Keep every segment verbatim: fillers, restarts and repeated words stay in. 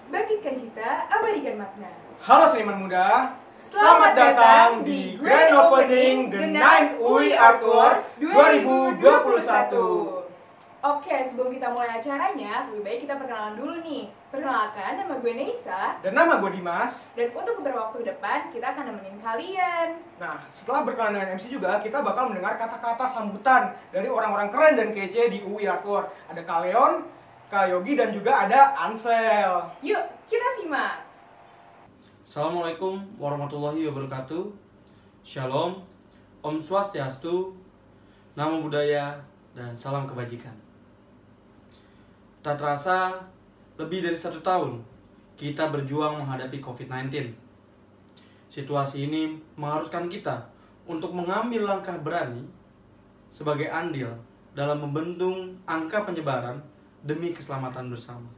Bangkitkan cita, abadikan makna. Halo seniman muda, Selamat datang di Grand Opening The Ninth U I Art Tour dua ribu dua puluh satu. Oke, sebelum kita mulai acaranya, lebih baik kita perkenalan dulu nih. Perkenalkan, nama gue Neisa. Dan nama gue Dimas. Dan untuk beberapa waktu depan, kita akan nemenin kalian. Nah, setelah berkenalan dengan M C juga, kita bakal mendengar kata-kata sambutan dari orang-orang keren dan kece di U I Art Tour. Ada Kak Leon, Kak Yogi, dan juga ada Ansel. Yuk, kita simak. Assalamualaikum warahmatullahi wabarakatuh. Shalom, Om Swastiastu, Namo Buddhaya, dan salam kebajikan. Tak terasa, lebih dari satu tahun kita berjuang menghadapi covid sembilan belas. Situasi ini mengharuskan kita untuk mengambil langkah berani sebagai andil dalam membendung angka penyebaran demi keselamatan bersama.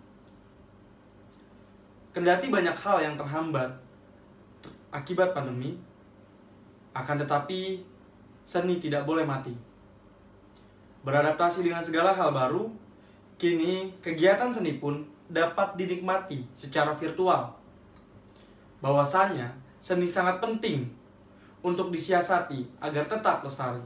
Kendati banyak hal yang terhambat akibat pandemi, akan tetapi seni tidak boleh mati. Beradaptasi dengan segala hal baru, kini kegiatan seni pun dapat dinikmati secara virtual. Bahwasanya seni sangat penting untuk disiasati agar tetap lestari.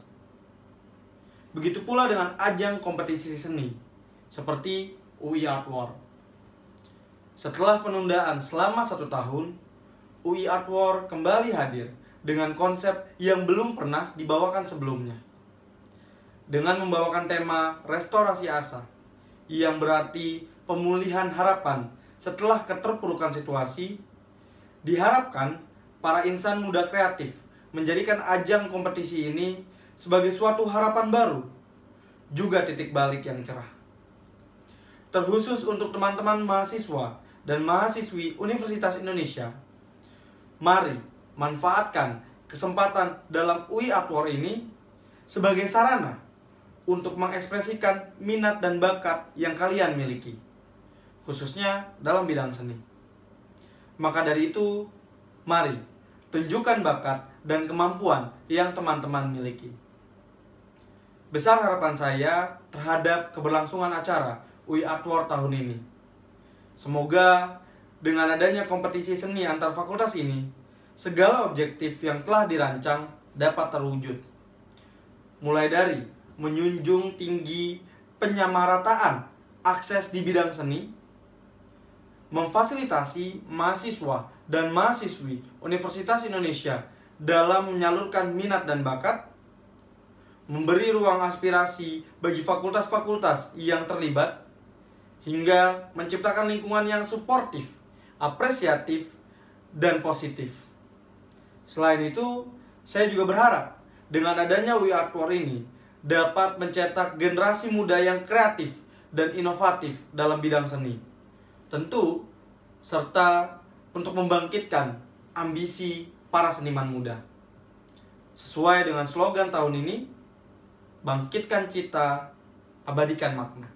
Begitu pula dengan ajang kompetisi seni seperti U I Art War. Setelah penundaan selama satu tahun, U I Art War kembali hadir dengan konsep yang belum pernah dibawakan sebelumnya. Dengan membawakan tema restorasi asa, yang berarti pemulihan harapan setelah keterpurukan situasi, diharapkan para insan muda kreatif menjadikan ajang kompetisi ini sebagai suatu harapan baru, juga titik balik yang cerah. Terkhusus untuk teman-teman mahasiswa dan mahasiswi Universitas Indonesia, mari manfaatkan kesempatan dalam U I Art War ini sebagai sarana untuk mengekspresikan minat dan bakat yang kalian miliki, khususnya dalam bidang seni. Maka dari itu, mari tunjukkan bakat dan kemampuan yang teman-teman miliki. Besar harapan saya terhadap keberlangsungan acara U I Art War tahun ini. Semoga dengan adanya kompetisi seni antar fakultas ini, segala objektif yang telah dirancang dapat terwujud. Mulai dari menjunjung tinggi penyamarataan akses di bidang seni, memfasilitasi mahasiswa dan mahasiswi Universitas Indonesia dalam menyalurkan minat dan bakat, memberi ruang aspirasi bagi fakultas-fakultas yang terlibat, hingga menciptakan lingkungan yang suportif, apresiatif, dan positif. Selain itu, saya juga berharap dengan adanya U I Art War ini dapat mencetak generasi muda yang kreatif dan inovatif dalam bidang seni. Tentu, serta untuk membangkitkan ambisi para seniman muda. Sesuai dengan slogan tahun ini, bangkitkan cita, abadikan makna.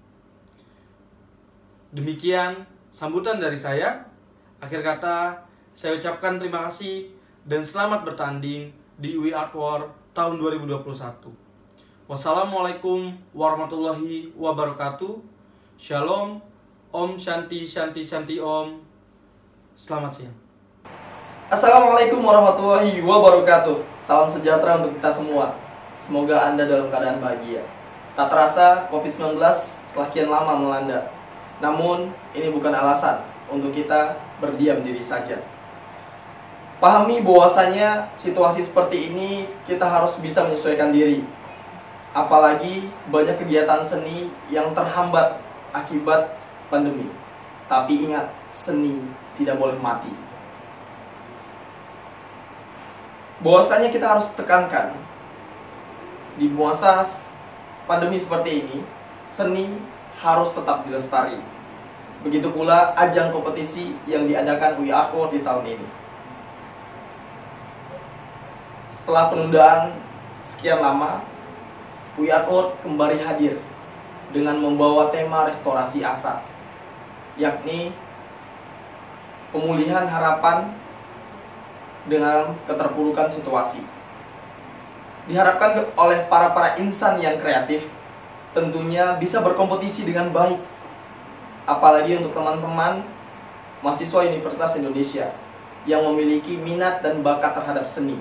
Demikian sambutan dari saya. Akhir kata, saya ucapkan terima kasih dan selamat bertanding di U I Art War tahun dua ribu dua puluh satu. Wassalamualaikum warahmatullahi wabarakatuh. Shalom, Om Shanti Shanti Shanti Om. Selamat siang. Assalamualaikum warahmatullahi wabarakatuh. Salam sejahtera untuk kita semua. Semoga Anda dalam keadaan bahagia. Tak terasa covid sembilan belas setelah kian lama melanda. Namun, ini bukan alasan untuk kita berdiam diri saja. Pahami bahwasanya situasi seperti ini kita harus bisa menyesuaikan diri. Apalagi banyak kegiatan seni yang terhambat akibat pandemi. Tapi ingat, seni tidak boleh mati. Bahwasanya kita harus tekankan, di masa pandemi seperti ini, seni harus tetap dilestari. Begitu pula ajang kompetisi yang diadakan U I Art War di tahun ini. Setelah penundaan sekian lama, U I Art War kembali hadir dengan membawa tema restorasi asa, yakni pemulihan harapan dengan keterpurukan situasi. Diharapkan oleh para-para insan yang kreatif tentunya bisa berkompetisi dengan baik. Apalagi untuk teman-teman mahasiswa Universitas Indonesia yang memiliki minat dan bakat terhadap seni.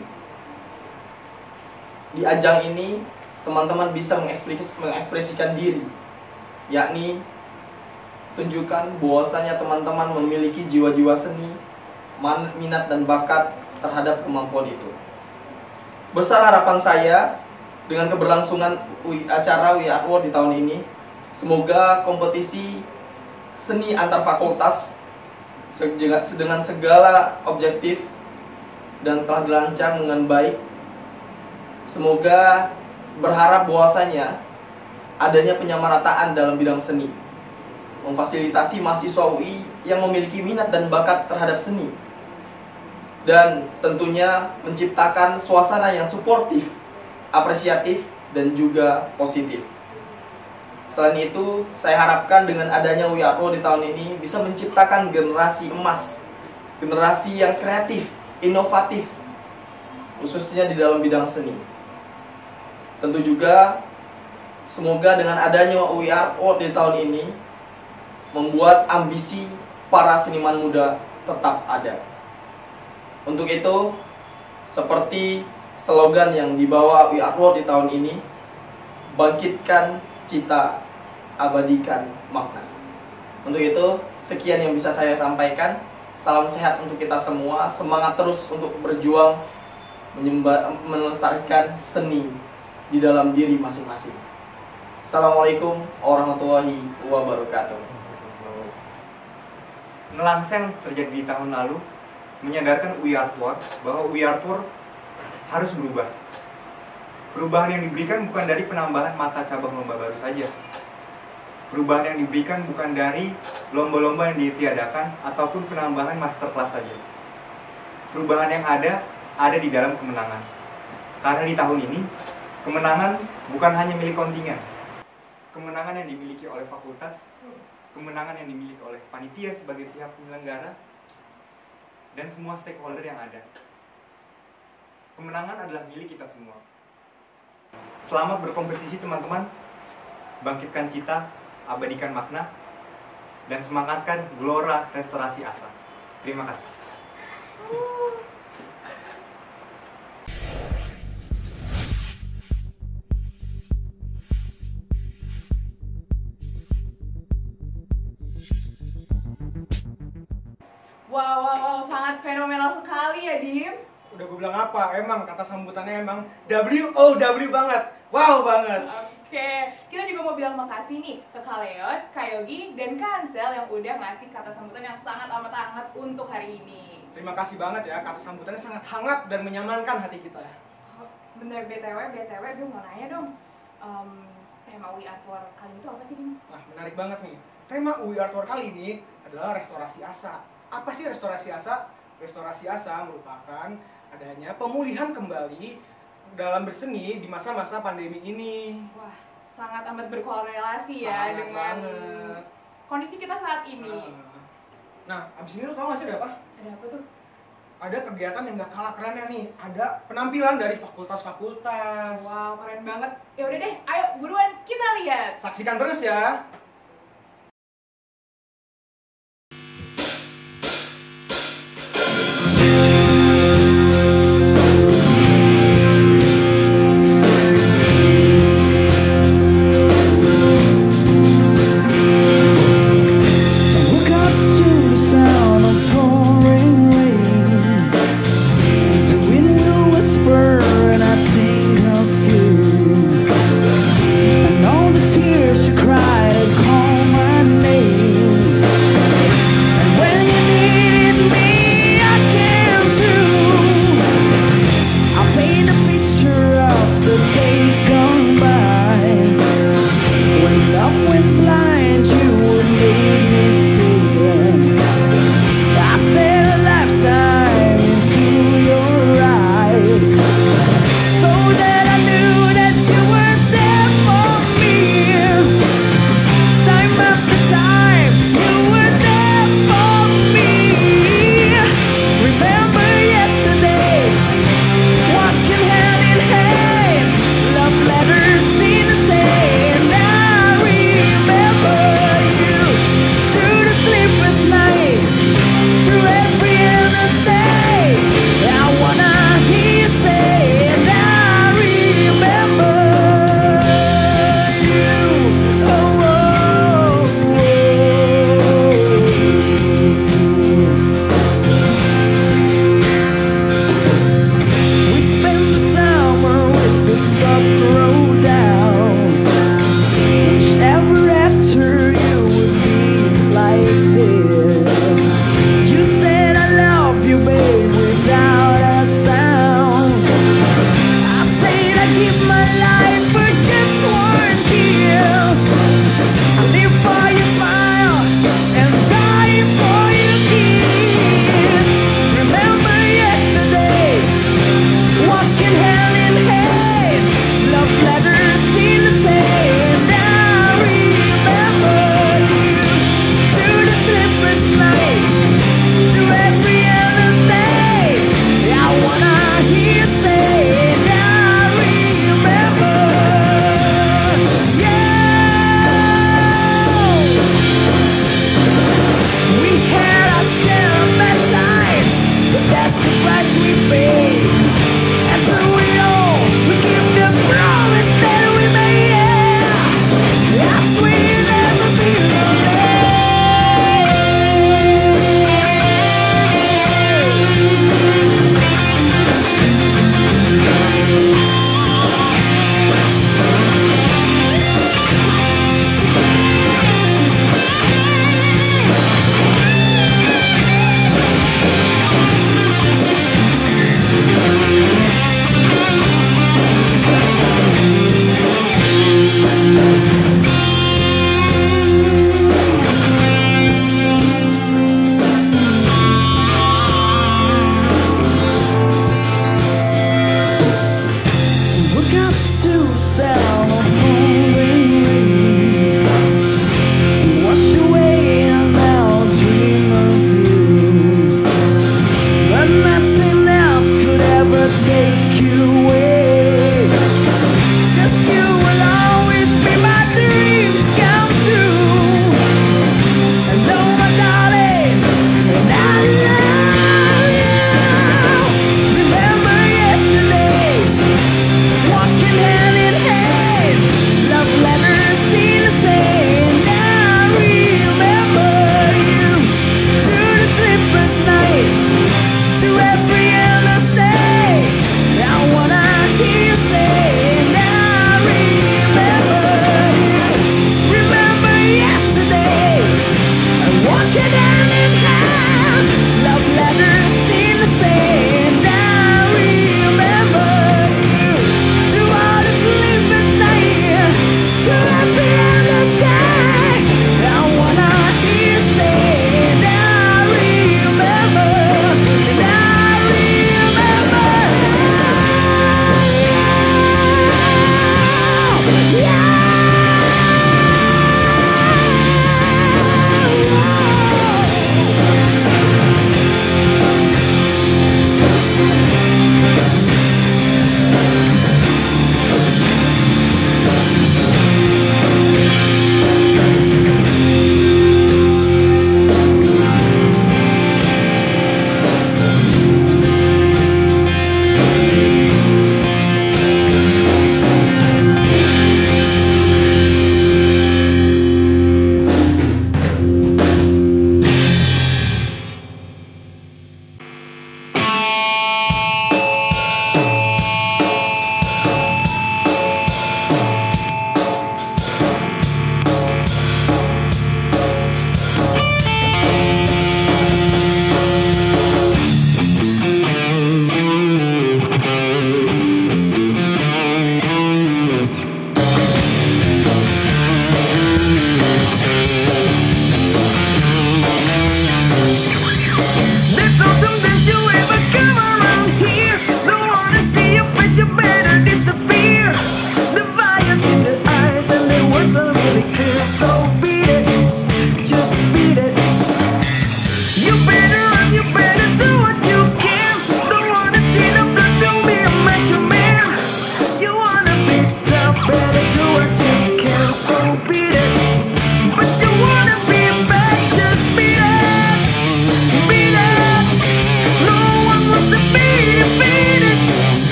Di ajang ini, teman-teman bisa mengekspres- mengekspresikan diri, yakni tunjukkan bahwasanya teman-teman memiliki jiwa-jiwa seni, minat dan bakat terhadap kemampuan itu. Besar harapan saya dengan keberlangsungan acara We Art World di tahun ini, semoga kompetisi seni antar fakultas dengan segala objektif dan telah dirancang dengan baik. Semoga berharap bahwasanya adanya penyamarataan dalam bidang seni, memfasilitasi mahasiswa U I yang memiliki minat dan bakat terhadap seni, dan tentunya menciptakan suasana yang suportif, apresiatif, dan juga positif. Selain itu, saya harapkan dengan adanya We Art World di tahun ini bisa menciptakan generasi emas, generasi yang kreatif, inovatif, khususnya di dalam bidang seni. Tentu juga, semoga dengan adanya We Art World di tahun ini membuat ambisi para seniman muda tetap ada. Untuk itu, seperti slogan yang dibawa We Art World di tahun ini, bangkitkan cita, abadikan makna. Untuk itu, sekian yang bisa saya sampaikan. Salam sehat untuk kita semua. Semangat terus untuk berjuang menyembah, melestarikan seni di dalam diri masing-masing. Assalamualaikum warahmatullahi wabarakatuh. Melangsang terjadi di tahun lalu menyadarkan We Art World bahwa We Art World harus berubah. Perubahan yang diberikan bukan dari penambahan mata cabang lomba baru saja. Perubahan yang diberikan bukan dari lomba-lomba yang ditiadakan ataupun penambahan masterclass saja. Perubahan yang ada, ada di dalam kemenangan. Karena di tahun ini, kemenangan bukan hanya milik kontingen. Kemenangan yang dimiliki oleh fakultas, kemenangan yang dimiliki oleh panitia sebagai pihak penyelenggara, dan semua stakeholder yang ada. Kemenangan adalah milik kita semua. Selamat berkompetisi teman-teman. Bangkitkan cita, abadikan makna, dan semangatkan gelora restorasi asa. Terima kasih. Wow, wow, wow, sangat fenomenal sekali ya, Dim. Udah gue bilang apa, emang kata sambutannya emang W O W banget. Wow banget. Oke, kita juga mau bilang makasih nih ke Kak Leon, Kak Yogi, dan Kak Ansel yang udah ngasih kata sambutan yang sangat amat hangat untuk hari ini. Terima kasih banget ya, kata sambutannya sangat hangat dan menyamankan hati kita. Bener, B T W, B T W, gue mau nanya dong, um, tema We Art World kali itu apa sih, Dim? Nah, menarik banget nih. Tema We Art World kali ini adalah restorasi asa. Apa sih restorasi asa? Restorasi asa merupakan adanya pemulihan kembali dalam berseni di masa-masa pandemi ini. Wah, sangat amat berkorelasi ya Sangat dengan banget. kondisi kita saat ini. Nah, abis ini lo tau gak sih ada apa? Ada apa tuh? Ada kegiatan yang gak kalah kerennya nih. Ada penampilan dari fakultas-fakultas. Wow, keren banget. Ya udah deh, ayo buruan kita lihat. Saksikan terus ya. Cried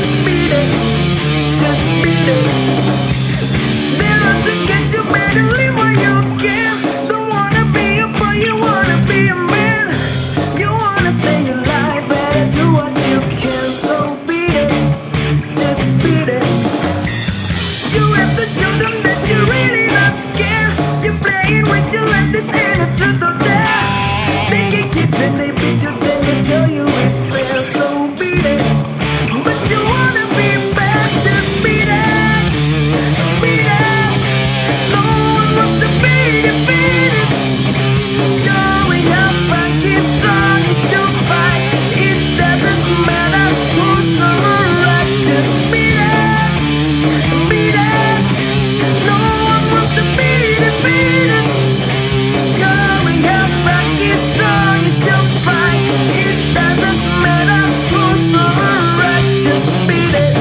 just beat it, just beat it. They love to get you better, live what you can. Don't wanna be a boy, you wanna be a man. You wanna stay alive, better do what you can. So beat it, just beat it. You have to show them that you're really not scared. You're playing with your life, this ain't a truth or dare. They kick you, then they beat you, then they tell you it's fair. So beat it, but you wanna be bad, just beat it, beat it. No one wants to be defeated. Showing how funky strong you should fight. It doesn't matter who's on the right, just beat it, beat it. No one wants to be defeated. Showing how funky strong you should fight. It doesn't matter who's on the right, just beat it,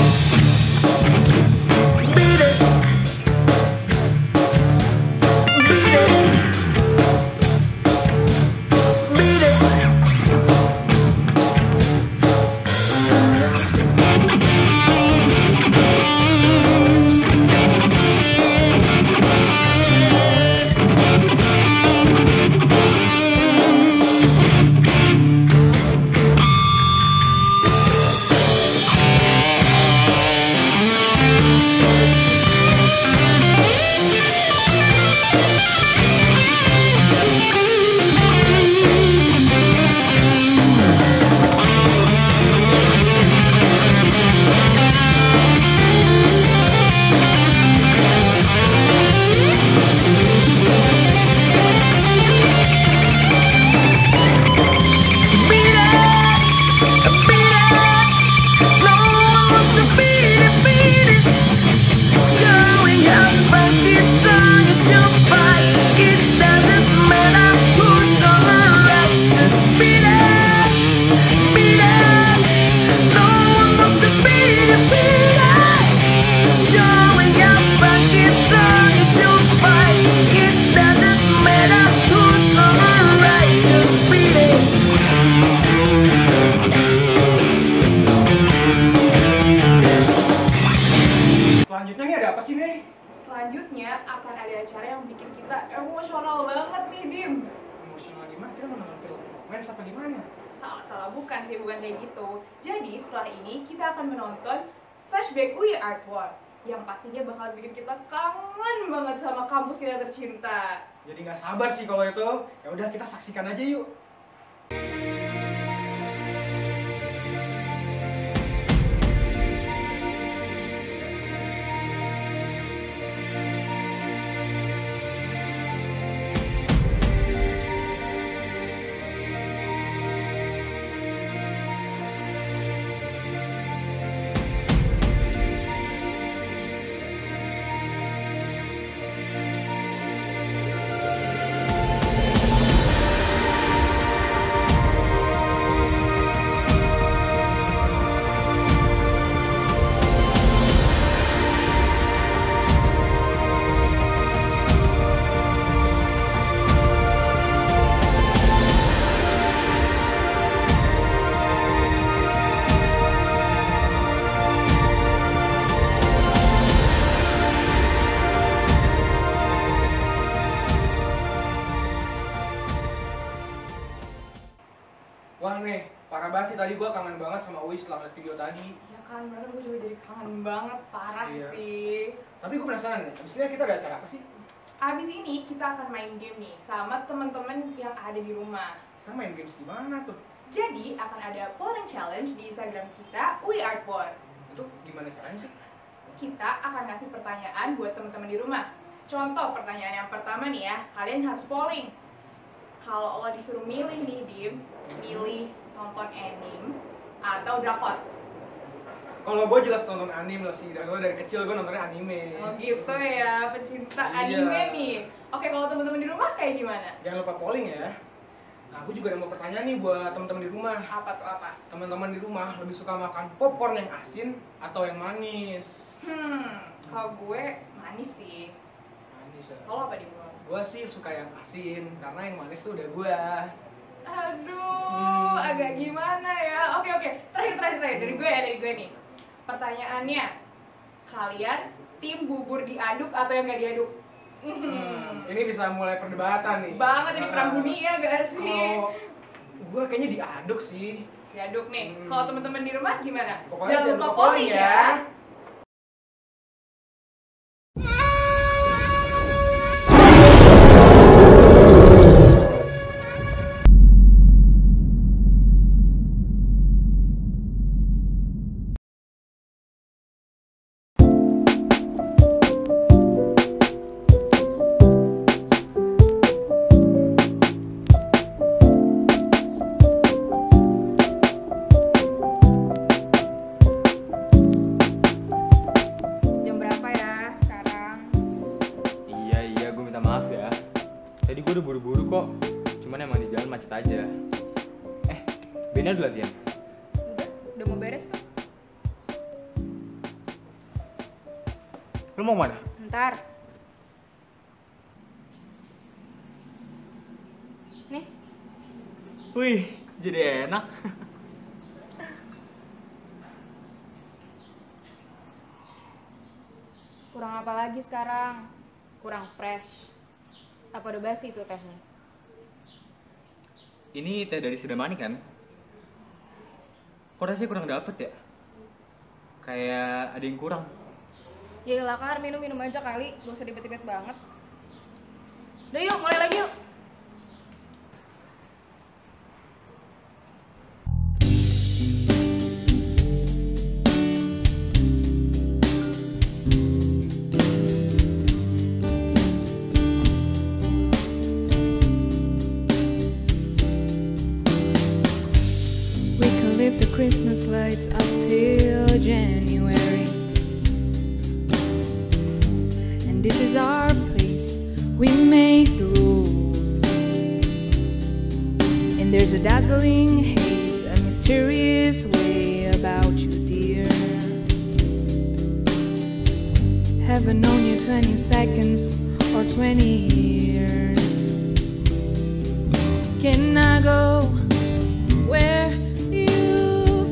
beat it, beat it, beat it. Beat it, beat it. No one wants to be defeated. Showing how funky strong you should fight. It doesn't matter who's on the right, just beat it, beat it. No one wants to be defeated. Showing how funky strong you should fight. It doesn't matter who's on the right, just beat it. Selanjutnya nih ada apa sih nih? Selanjutnya akan ada acara yang bikin kita emosional banget nih, Dim. Emosional gimana? Kita mau nonton film romance apa gimana? Salah-salah bukan sih, bukan kayak gitu. Jadi setelah ini kita akan menonton flashback We Art War yang pastinya bakal bikin kita kangen banget sama kampus kita tercinta. Jadi nggak sabar sih kalau itu. Ya udah kita saksikan aja yuk. Wah nih, parah banget sih tadi gue kangen banget sama Uwi setelah ngeliat video tadi. Ya kan, bener gue juga jadi kangen banget, parah Iya. sih. Tapi gue penasaran nih, abis ini kita ada acara apa sih? Abis ini kita akan main game nih sama teman-teman yang ada di rumah. Kita main games gimana tuh? Jadi akan ada polling challenge di Instagram kita We Art War. Itu gimana caranya sih? Kita akan ngasih pertanyaan buat teman-teman di rumah. Contoh pertanyaan yang pertama nih ya, kalian harus polling. Kalau lo disuruh milih nih, Dim, milih nonton anime atau drakor. Kalau gue jelas nonton anime lah sih, dari gue dari kecil gue nontonnya anime. Oh gitu ya, pecinta Iya. anime nih. Oke, kalau teman-teman di rumah kayak gimana? Jangan lupa polling ya. Nah, gue juga ada mau pertanyaan nih buat teman-teman di rumah. Apa tuh apa? Teman-teman di rumah lebih suka makan popcorn yang asin atau yang manis? Hmm, kalau gue manis sih. Manis ya. Kalau apa di rumah? Gue sih suka yang asin, karena yang manis tuh udah gue. Aduh, Hmm. agak gimana ya? Oke oke, terakhir terakhir terakhir dari gue ya dari gue nih. pertanyaannya, kalian tim bubur diaduk atau yang nggak diaduk? Hmm, ini bisa mulai perdebatan nih. Banget ini perang Ah. dunia gak sih? Kalau gue kayaknya diaduk sih. Diaduk nih. Hmm. Kalau teman-teman di rumah gimana? Pokoknya Jangan jangan lupa lupa polling polling ya. ya. Jam berapa ya sekarang? Iya iya gue minta maaf ya. Tadi gue udah buru-buru kok. Cuman emang di jalan macet aja. Eh, Bena udah latihan? Udah, udah mau beres tuh. Lu mau mana? Ntar. Nih, Wih, jadi enak. kurang apa lagi sekarang? Kurang fresh. Apa udah basi tuh tehnya? Ini teh dari Sidamani kan? Kok rasanya kurang dapet ya? Kayak ada yang kurang. Ya lah Kar, minum-minum aja kali. Gak usah dibet-dibet banget. Udah yuk, mulai lagi yuk. We can leave the Christmas lights up till January. And this is our place, we make the rules. And there's a dazzling haze, a mysterious way about you, dear. Haven't known you twenty seconds or twenty years. Can I go where you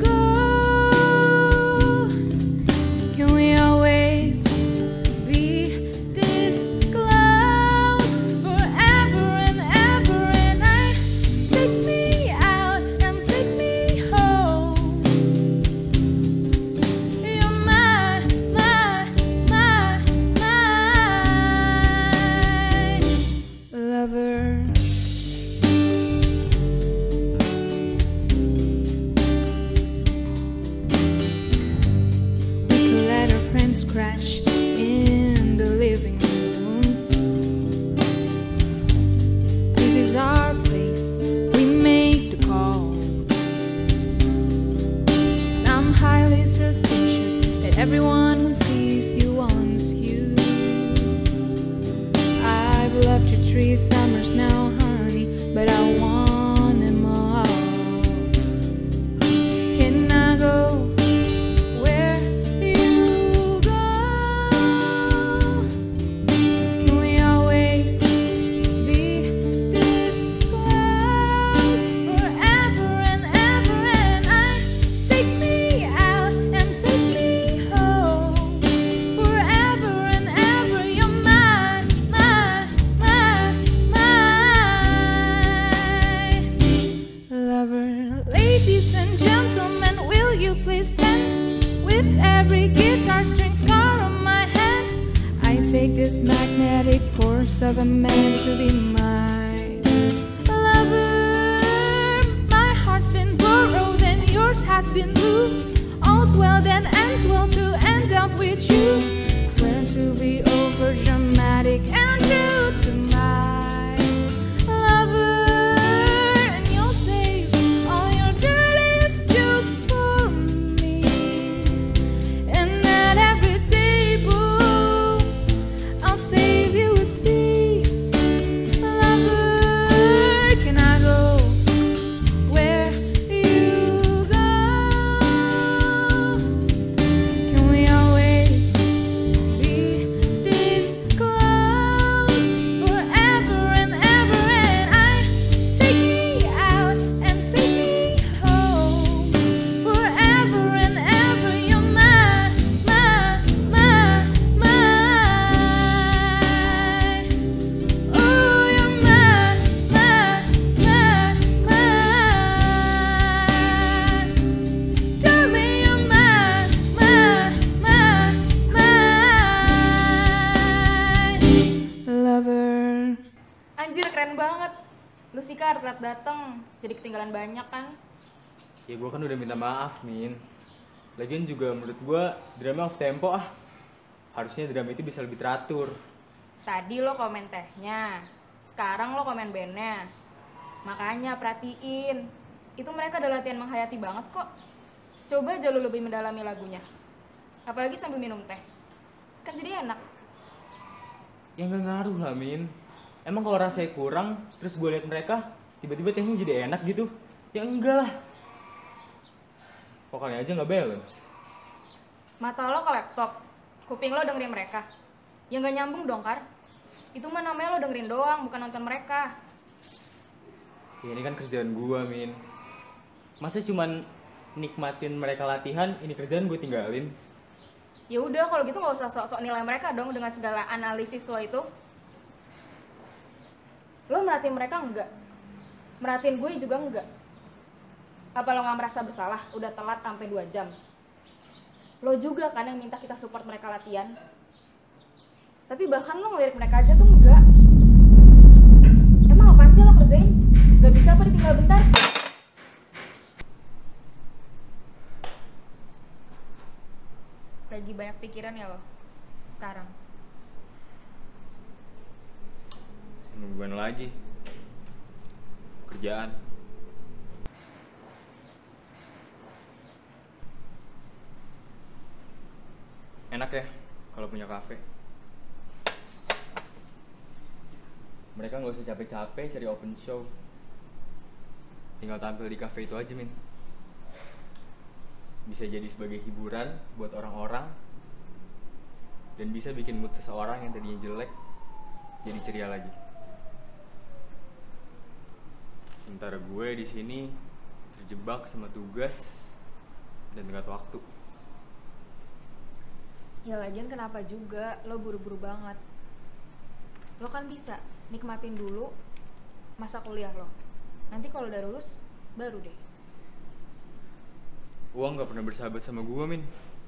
go? Can we always be this close forever and ever? And I take me out and take me home. You're my, my, my, my lover. We could let our friends crash in the living room. This is our place, we make the call. And I'm highly suspicious that everyone who sees you wants you. I've loved you three summers now, honey, but I want them all. Can I go where you go? Can we always be this close forever and ever? And I take me out and take me home forever and ever. You're my, my, my, my lover. Ladies and gentlemen, will you please stand with every guitar string scar on my hand? I take this magnetic force of a man to be my lover. My heart's been borrowed and yours has been moved. All's well that ends well to end up with you. Swear to be over dramatic and true to my lover. And you'll save all your dirtiest jokes for me. And at every table, I'll save you a seat. Lover, can I go where you go? Can we keren banget. Lu sih Kar, telat dateng, jadi ketinggalan banyak kan. Ya gue kan udah minta maaf, Min. Lagian juga menurut gue drama off tempo ah. Harusnya drama itu bisa lebih teratur. Tadi lo komen tehnya, sekarang lo komen bandnya. Makanya perhatiin, itu mereka ada latihan menghayati banget kok. Coba aja lo lebih mendalami lagunya. Apalagi sambil minum teh. Kan jadi enak. Ya nggak ngaruh lah, Min. Emang kalau rasanya kurang, terus gue liat mereka, tiba-tiba tehnya jadi enak gitu. Ya enggak lah. Vokalnya aja nggak balance. Mata lo ke laptop, kuping lo dengerin mereka. Ya nggak nyambung dong, Kar. Itu mah namanya lo dengerin doang, bukan nonton mereka. Ya ini kan kerjaan gue, Min. Masa cuman nikmatin mereka latihan, ini kerjaan gue tinggalin? Ya udah, kalau gitu nggak usah sok-sok nilai mereka dong dengan segala analisis lo itu. Lo merhatiin mereka enggak? Merhatiin gue juga enggak? Apa lo nggak merasa bersalah? Udah telat sampai dua jam. Lo juga kan yang minta kita support mereka latihan. Tapi bahkan lo ngelirik mereka aja tuh enggak. Emang apaan sih lo kerjain? Gak bisa apa ditinggal bentar? Lagi banyak pikiran ya lo sekarang. Nungguan lagi. Kerjaan. Enak ya kalau punya kafe. Mereka nggak usah capek-capek cari open show. Tinggal tampil di kafe itu aja, Min. Bisa jadi sebagai hiburan buat orang-orang dan bisa bikin mood seseorang yang tadinya jelek jadi ceria lagi. Sementara gue di sini terjebak sama tugas dan tenggat waktu. Ya lagian kenapa juga lo buru-buru banget? Lo kan bisa nikmatin dulu masa kuliah lo. Nanti kalau udah lulus baru deh. Uang gak pernah bersahabat sama gue, Min.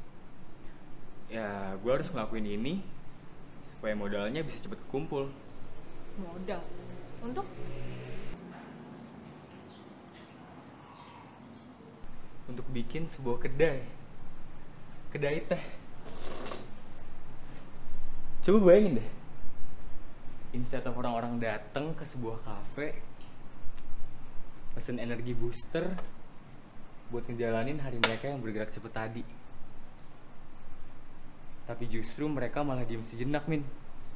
Ya gue harus ngelakuin ini supaya modalnya bisa cepet kekumpul. Modal? Untuk? Untuk bikin sebuah kedai. Kedai teh. Coba bayangin deh. Instead of orang-orang datang ke sebuah kafe, pesen energi booster buat ngejalanin hari mereka yang bergerak cepet tadi. Tapi justru mereka malah diem sejenak, Min.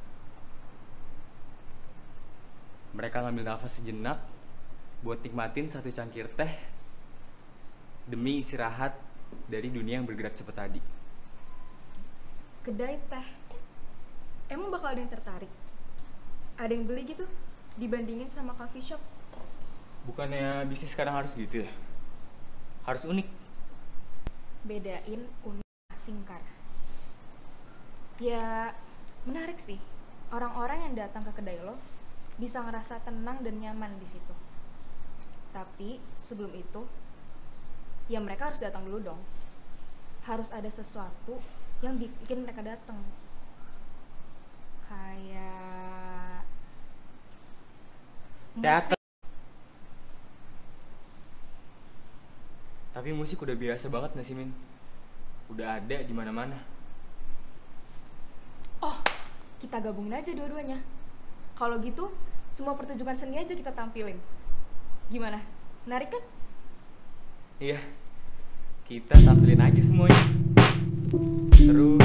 Mereka ngambil nafas sejenak buat nikmatin satu cangkir teh demi istirahat dari dunia yang bergerak cepet tadi. Kedai teh. Emang bakal ada yang tertarik? Ada yang beli gitu dibandingin sama coffee shop? Bukannya bisnis sekarang harus gitu ya? Harus unik. Bedain unik asing, Kar. Ya menarik sih. Orang-orang yang datang ke kedai lo bisa ngerasa tenang dan nyaman di situ. Tapi sebelum itu, ya mereka harus datang dulu dong. Harus ada sesuatu yang bikin mereka datang. Kayak musik. Tapi musik udah biasa banget gak sih, Min? Udah ada di mana-mana. Oh, kita gabungin aja dua-duanya. Kalau gitu, semua pertunjukan seni aja kita tampilin. Gimana? Menarik kan? Iya. Kita tampilin aja semuanya. Terus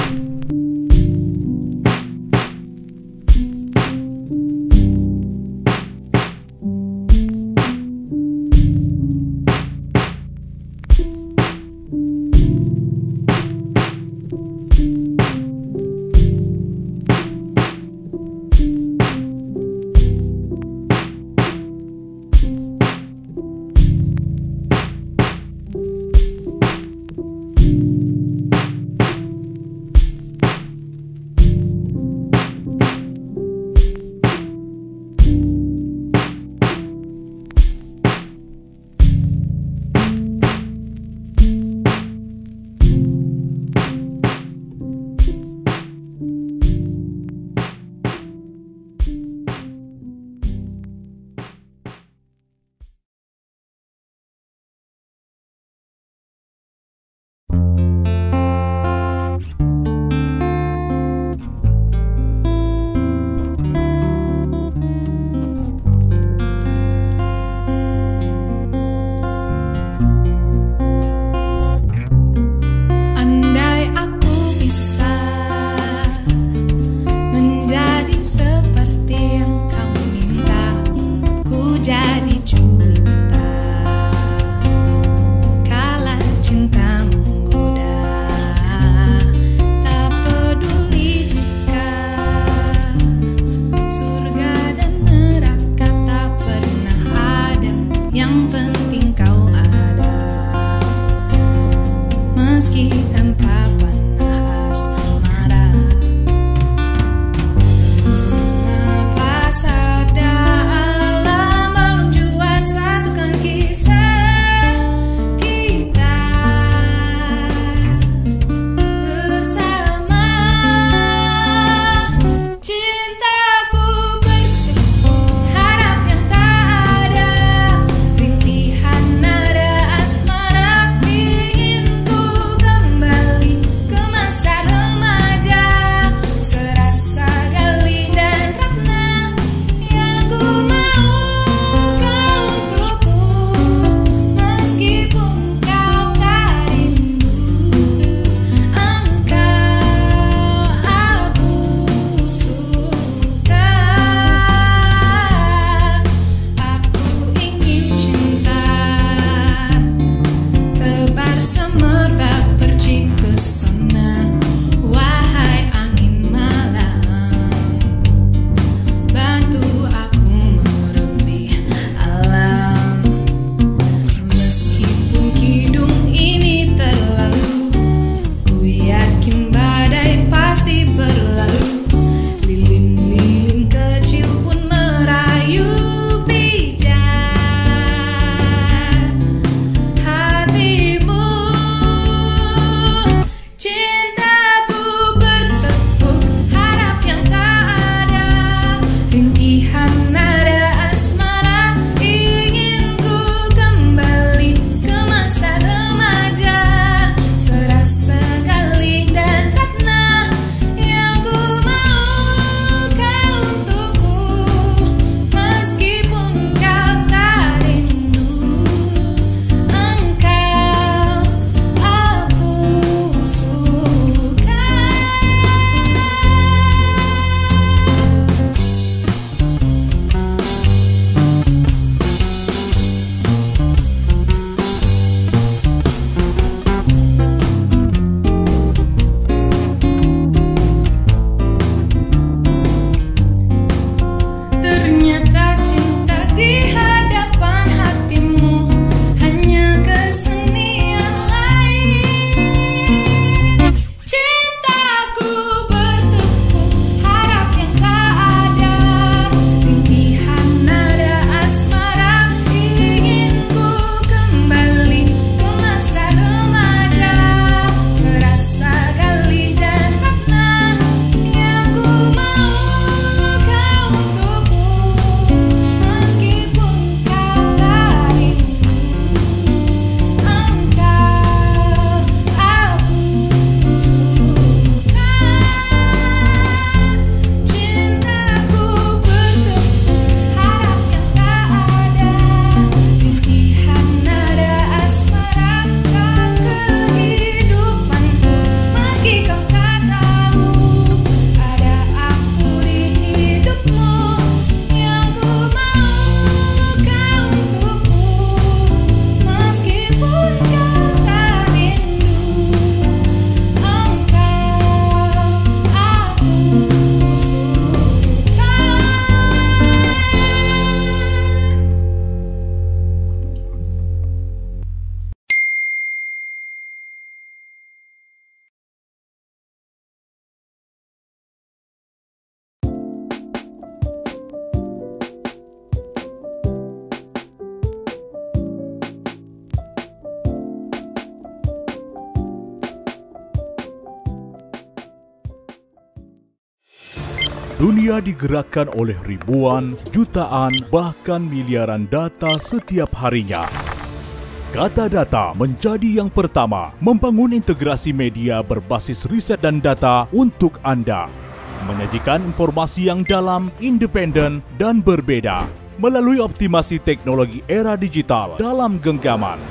Dunia digerakkan oleh ribuan, jutaan, bahkan miliaran data setiap harinya. Kata Data menjadi yang pertama membangun integrasi media berbasis riset dan data untuk Anda. Menyajikan informasi yang dalam, independen, dan berbeda melalui optimasi teknologi era digital dalam genggaman.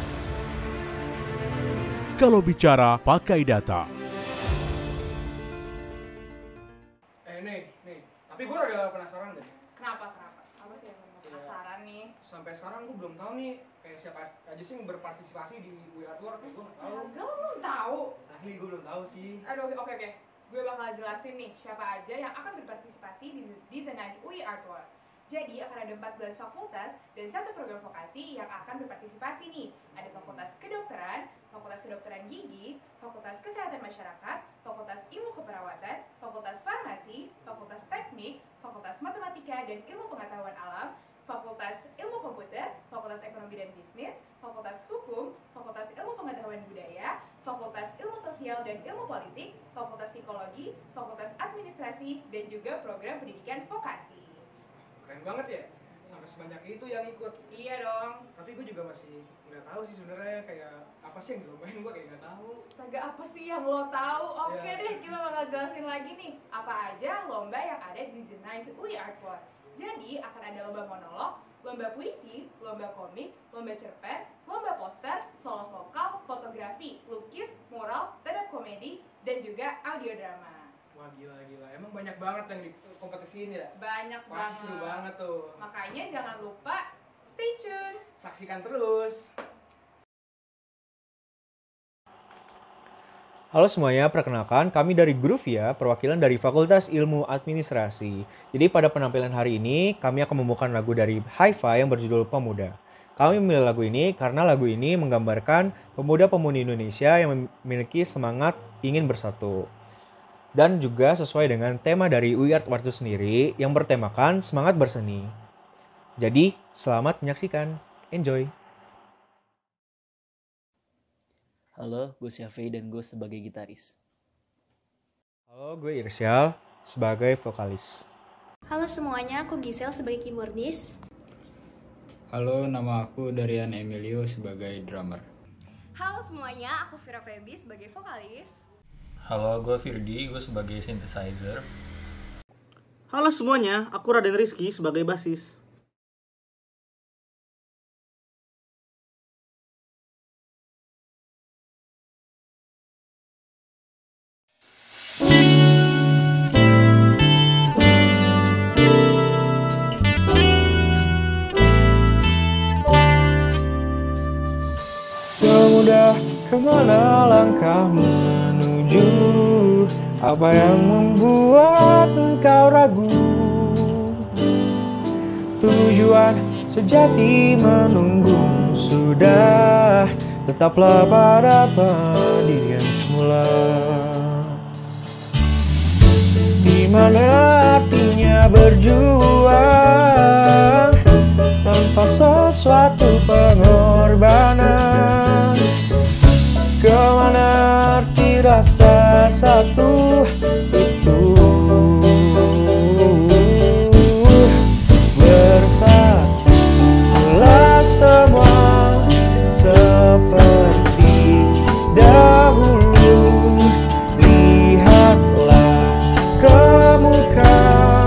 Kalau bicara pakai data. Tapi gue udah penasaran deh. Kenapa? Kenapa? Apa sih yang kamu penasaran nih? Sampai sekarang gue belum tahu nih kayak siapa aja sih yang berpartisipasi di We Are Work. Gue nggak tahu. Enggak, lo belum tahu. Asli gue belum tahu sih. Aduh, oke oke. Gue bakal jelasin nih siapa aja yang akan berpartisipasi di, di The Night We Are Work. Jadi akan ada empat belas fakultas dan satu program vokasi yang akan berpartisipasi nih. Ada Fakultas Kedokteran, Fakultas Kedokteran Gigi, Fakultas Kesehatan Masyarakat, Fakultas Ilmu Keperawatan, Fakultas Farmasi, Fakultas Teknik, Fakultas Matematika dan Ilmu Pengetahuan Alam, Fakultas Ilmu Komputer, Fakultas Ekonomi dan Bisnis, Fakultas Hukum, Fakultas Ilmu Pengetahuan Budaya, Fakultas Ilmu Sosial dan Ilmu Politik, Fakultas Psikologi, Fakultas Administrasi, dan juga program pendidikan vokasi. Keren banget ya, sampai sebanyak itu yang ikut. Iya dong. Tapi gue juga masih nggak tahu sih sebenarnya kayak apa sih yang dilombain, gue kayak nggak tahu. Astaga, apa sih yang lo tahu? Oke Ya. deh, kita bakal jelasin lagi nih apa aja lomba yang ada di The Night We Are Work. Jadi akan ada lomba monolog, lomba puisi, lomba komik, lomba cerpen, lomba poster, solo vokal, fotografi, lukis, mural, stand up komedi, dan juga audio drama. Wah gila-gila, emang banyak banget yang di kompetisi ini ya? Banyak Wah, banget. seru banget tuh. Makanya jangan lupa stay tune. Saksikan terus. Halo semuanya, perkenalkan kami dari Groovia, perwakilan dari Fakultas Ilmu Administrasi. Jadi pada penampilan hari ini, kami akan membawakan lagu dari Hi-Fi yang berjudul Pemuda. Kami memilih lagu ini karena lagu ini menggambarkan pemuda-pemudi Indonesia yang memiliki semangat ingin bersatu. Dan juga sesuai dengan tema dari We Are Work itu sendiri yang bertemakan semangat berseni. Jadi, selamat menyaksikan. Enjoy! Halo, gue Syafei dan gue sebagai gitaris. Halo, gue Irsyal sebagai vokalis. Halo semuanya, aku Gisel sebagai keyboardis. Halo, nama aku Darian Emilio sebagai drummer. Halo semuanya, aku Vira Feby sebagai vokalis. Halo, gue Firdi, gue sebagai synthesizer. Halo semuanya, aku Raden Rizky sebagai bassis. Pemuda, kemana langkahmu menuju? Apa yang membuat engkau ragu? Tujuan sejati menunggu sudah. Tetaplah pada pendirian semula. Di mana artinya berjuang tanpa sesuatu pengorbanan? Kemana arti rasa satu itu? Bersatulah semua seperti dahulu. Lihatlah ke muka,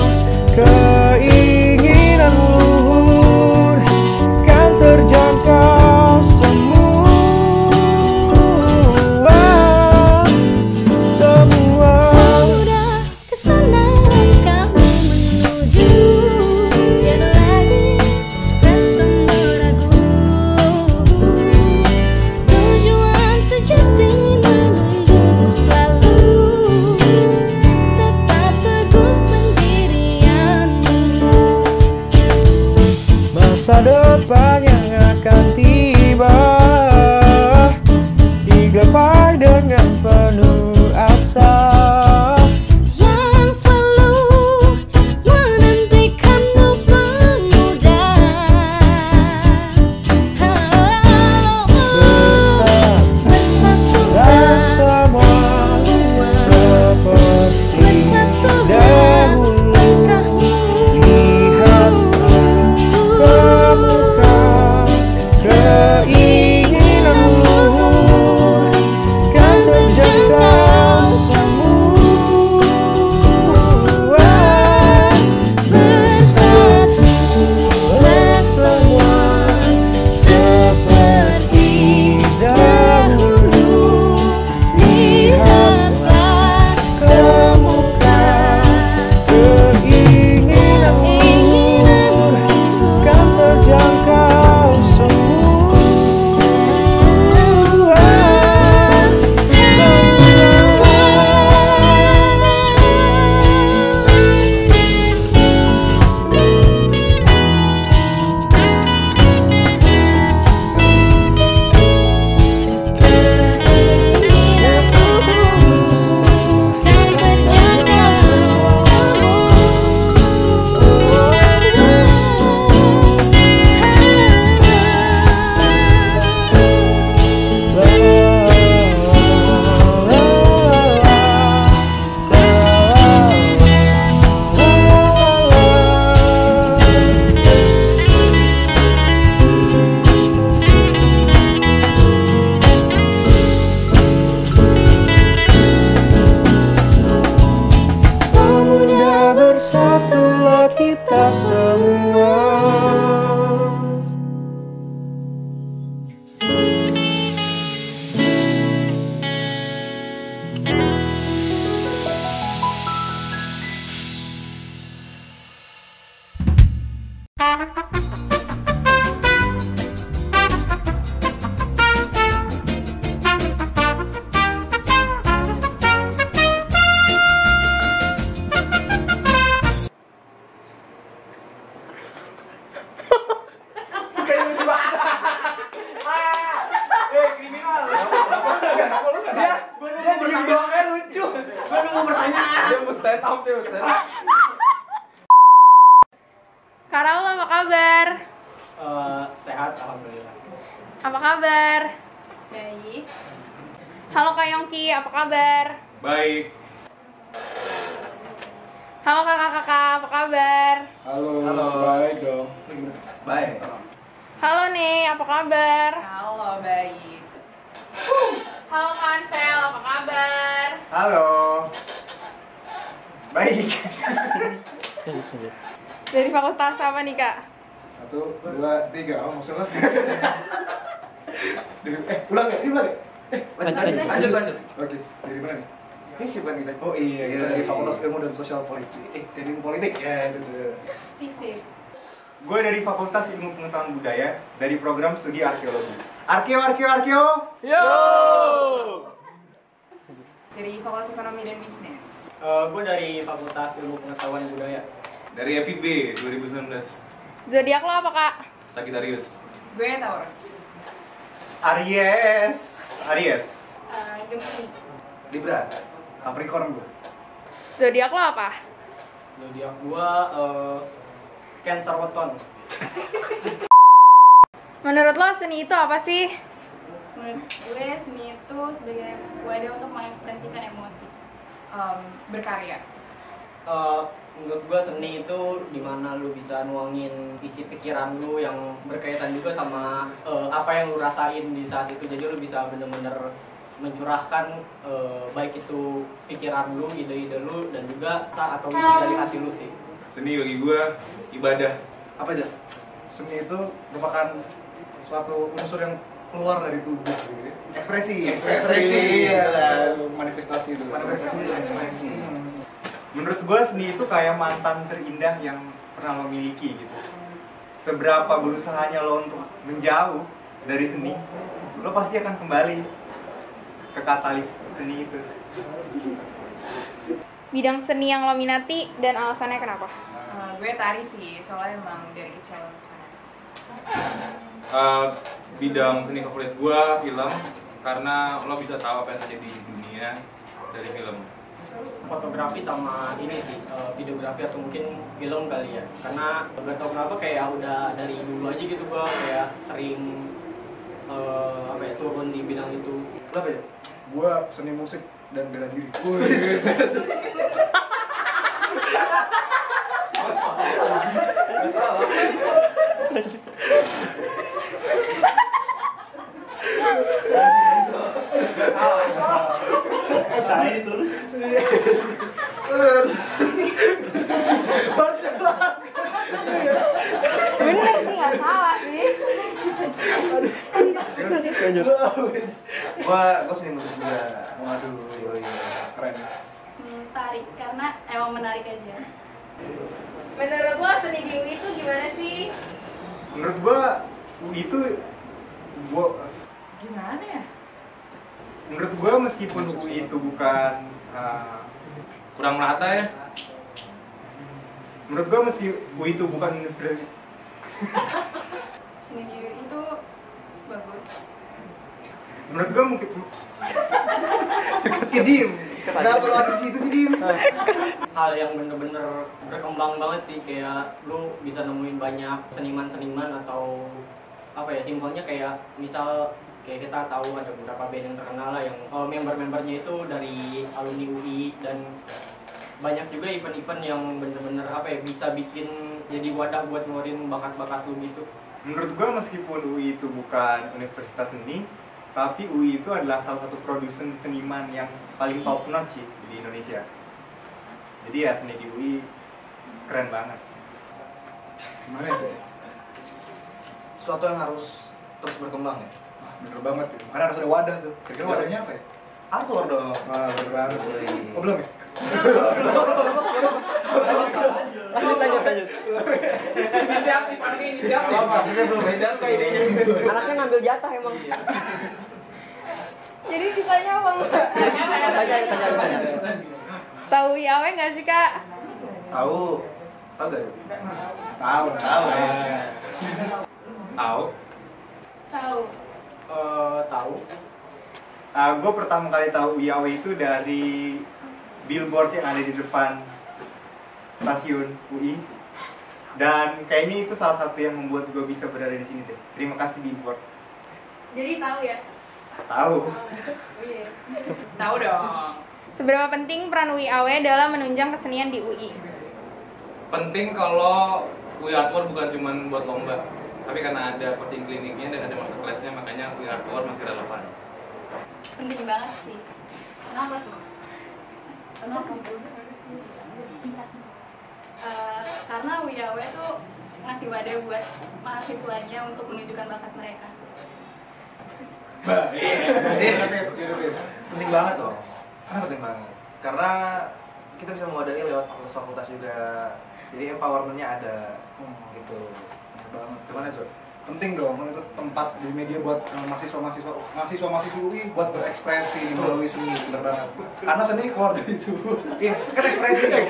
keinginan luhur kan terjangkau semua. Semua kita semua. Kayak lucu banget. Ah, eh kriminal. Dia, dia dibilang lucu. Gue nunggu pertanyaan. Dia mau stand up, dia mau stand up. Kak Raul apa kabar? Eh, sehat, alhamdulillah. Apa kabar? Baik. Halo Kak Yongki, apa kabar? Baik. Halo kakak-kakak, apa kabar? Halo. Halo. Baik dong. Baik. Halo nih, apa kabar? Halo, baik. Halo Kak Ansel, apa kabar? Halo. Baik. Dari fakultas apa nih Kak? Satu, dua, tiga. Oh, maksudnya. Eh, ulang ya? Ini ulang ya? Eh, lanjut, lanjut, lanjut, lanjut. Oke, dari mana nih? Fisip kan kita? Oh iya, kita dari Fakultas Ilmu dan Sosial Politik. Eh, dari ilmu politik? Ya, itu tuh. Fisip. Gue dari Fakultas Ilmu Pengetahuan Budaya dari program studi arkeologi. Arkeo, arkeo, arkeo. Yo! Dari Fakultas Ekonomi dan Bisnis. Uh, gue dari Fakultas Ilmu Pengetahuan Budaya. Dari F I B dua ribu sembilan belas. Zodiak lo apa Kak? Sagittarius. Gue Taurus. Aries. Aries. Uh, Gemini. Libra. Capricorn gue. Zodiak lo apa? Zodiak gue uh, Cancer Weton. Menurut lo seni itu apa sih? Menurut gue seni itu sebagai wadah untuk mengekspresikan emosi. Um, berkarya. Uh, menurut gue seni itu dimana lu bisa nuangin isi pikiran lu yang berkaitan juga sama uh, apa yang lu rasain di saat itu. Jadi lu bisa bener-bener mencurahkan uh, baik itu pikiran lu, ide-ide lu, dan juga atau isi dari hati lu sih. Seni bagi gue ibadah. Apa aja? Seni itu merupakan suatu unsur yang keluar dari tubuh gitu ya. Ekspresi. Ekspresi. Iya. Manifestasi itu. Manifestasi itu ekspresi. Menurut gue seni itu kayak mantan terindah yang pernah lo miliki gitu. Seberapa berusahanya lo untuk menjauh dari seni, lo pasti akan kembali ke katalis seni itu. Bidang seni yang lo minati dan alasannya kenapa? Uh, gue tari sih, soalnya emang dari kecil suka. Uh, bidang seni favorit gue film, karena lo bisa tahu apa yang terjadi di dunia dari film. Fotografi sama ini sih, uh, videografi atau mungkin film kali ya. Karena gak tau kenapa kayak udah dari dulu aja gitu gua kayak sering uh, apa ya, turun di bidang itu. Kenapa ya? Gua seni musik dan bela diri. Saya ditulis. Bener sih, nggak salah sih. Gua gua seni musik juga. Waduh, keren. Hmm, tarik karena emang menarik aja. Menurut lo seni di U I itu gimana sih? Menurut gua itu gua Gimana ya? menurut gua meskipun U I itu bukan uh, Kurang merata ya. menurut gua meski U I itu bukan universitas. Seni di U I itu bagus. Menurut gua mungkin ya diem. Kenapa lo ada di situ sih diem? Hal yang bener-bener berkembang banget sih, kayak lu bisa nemuin banyak seniman-seniman atau apa ya, simpelnya kayak misal kayak kita tahu ada beberapa band yang terkenal lah yang uh, member-membernya itu dari alumni U I, dan banyak juga event-event yang bener-bener apa ya, bisa bikin jadi wadah buat ngeluarin bakat-bakat lu gitu. Menurut gua meskipun U I itu bukan universitas seni, tapi U I itu adalah salah satu produsen seniman yang paling top notch sih di Indonesia. Jadi ya seni di U I keren banget. Gimana ya? Suatu yang harus terus berkembang ya. Bener banget tuh. Karena harus ada wadah tuh. Kira-kira wadahnya apa ya? Arthur dong. Wah, bener banget. Oh, belum ya? Lanjut, lanjut, lanjut. Inisiatif, anaknya inisiatif. Apa? Kita belum Inisiatif kayak idenya. Anaknya ngambil jatah emang. Jadi sisanya apa enggak? Tanya, tanya, tanya. Tahu I A W nggak sih kak? Tahu. Tahu gak? Tahu, tahu. Tahu. Tahu. Eh, tahu. Uh, gue pertama kali tahu I A W itu dari billboard yang ada di depan stasiun U I, dan kayaknya itu salah satu yang membuat gue bisa berada di sini deh. Terima kasih billboard. Jadi tahu ya? Tahu. Oh iya. Tahu dong. Seberapa penting peran U I A W dalam menunjang kesenian di U I? Penting kalau U I Artwork bukan cuma buat lomba, tapi karena ada coaching kliniknya dan ada master class-nya, makanya U I Artwork masih relevan. Penting banget sih. Kenapa tuh? Kenapa? Uh, karena U I A W tuh ngasih wadah buat mahasiswanya untuk menunjukkan bakat mereka. Penting banget loh. Karena penting banget. Karena kita bisa mewadahi lewat fakultas-fakultas juga. Jadi empowerment-nya ada gitu. Banget. Gimana, Zul? Penting dong, kan itu tempat di media buat uh, mahasiswa-mahasiswa mahasiswa-mahasiswa U I buat berekspresi melalui seni, bener banget. Karena seni keluar dari itu. Iya, kan ekspresi dong.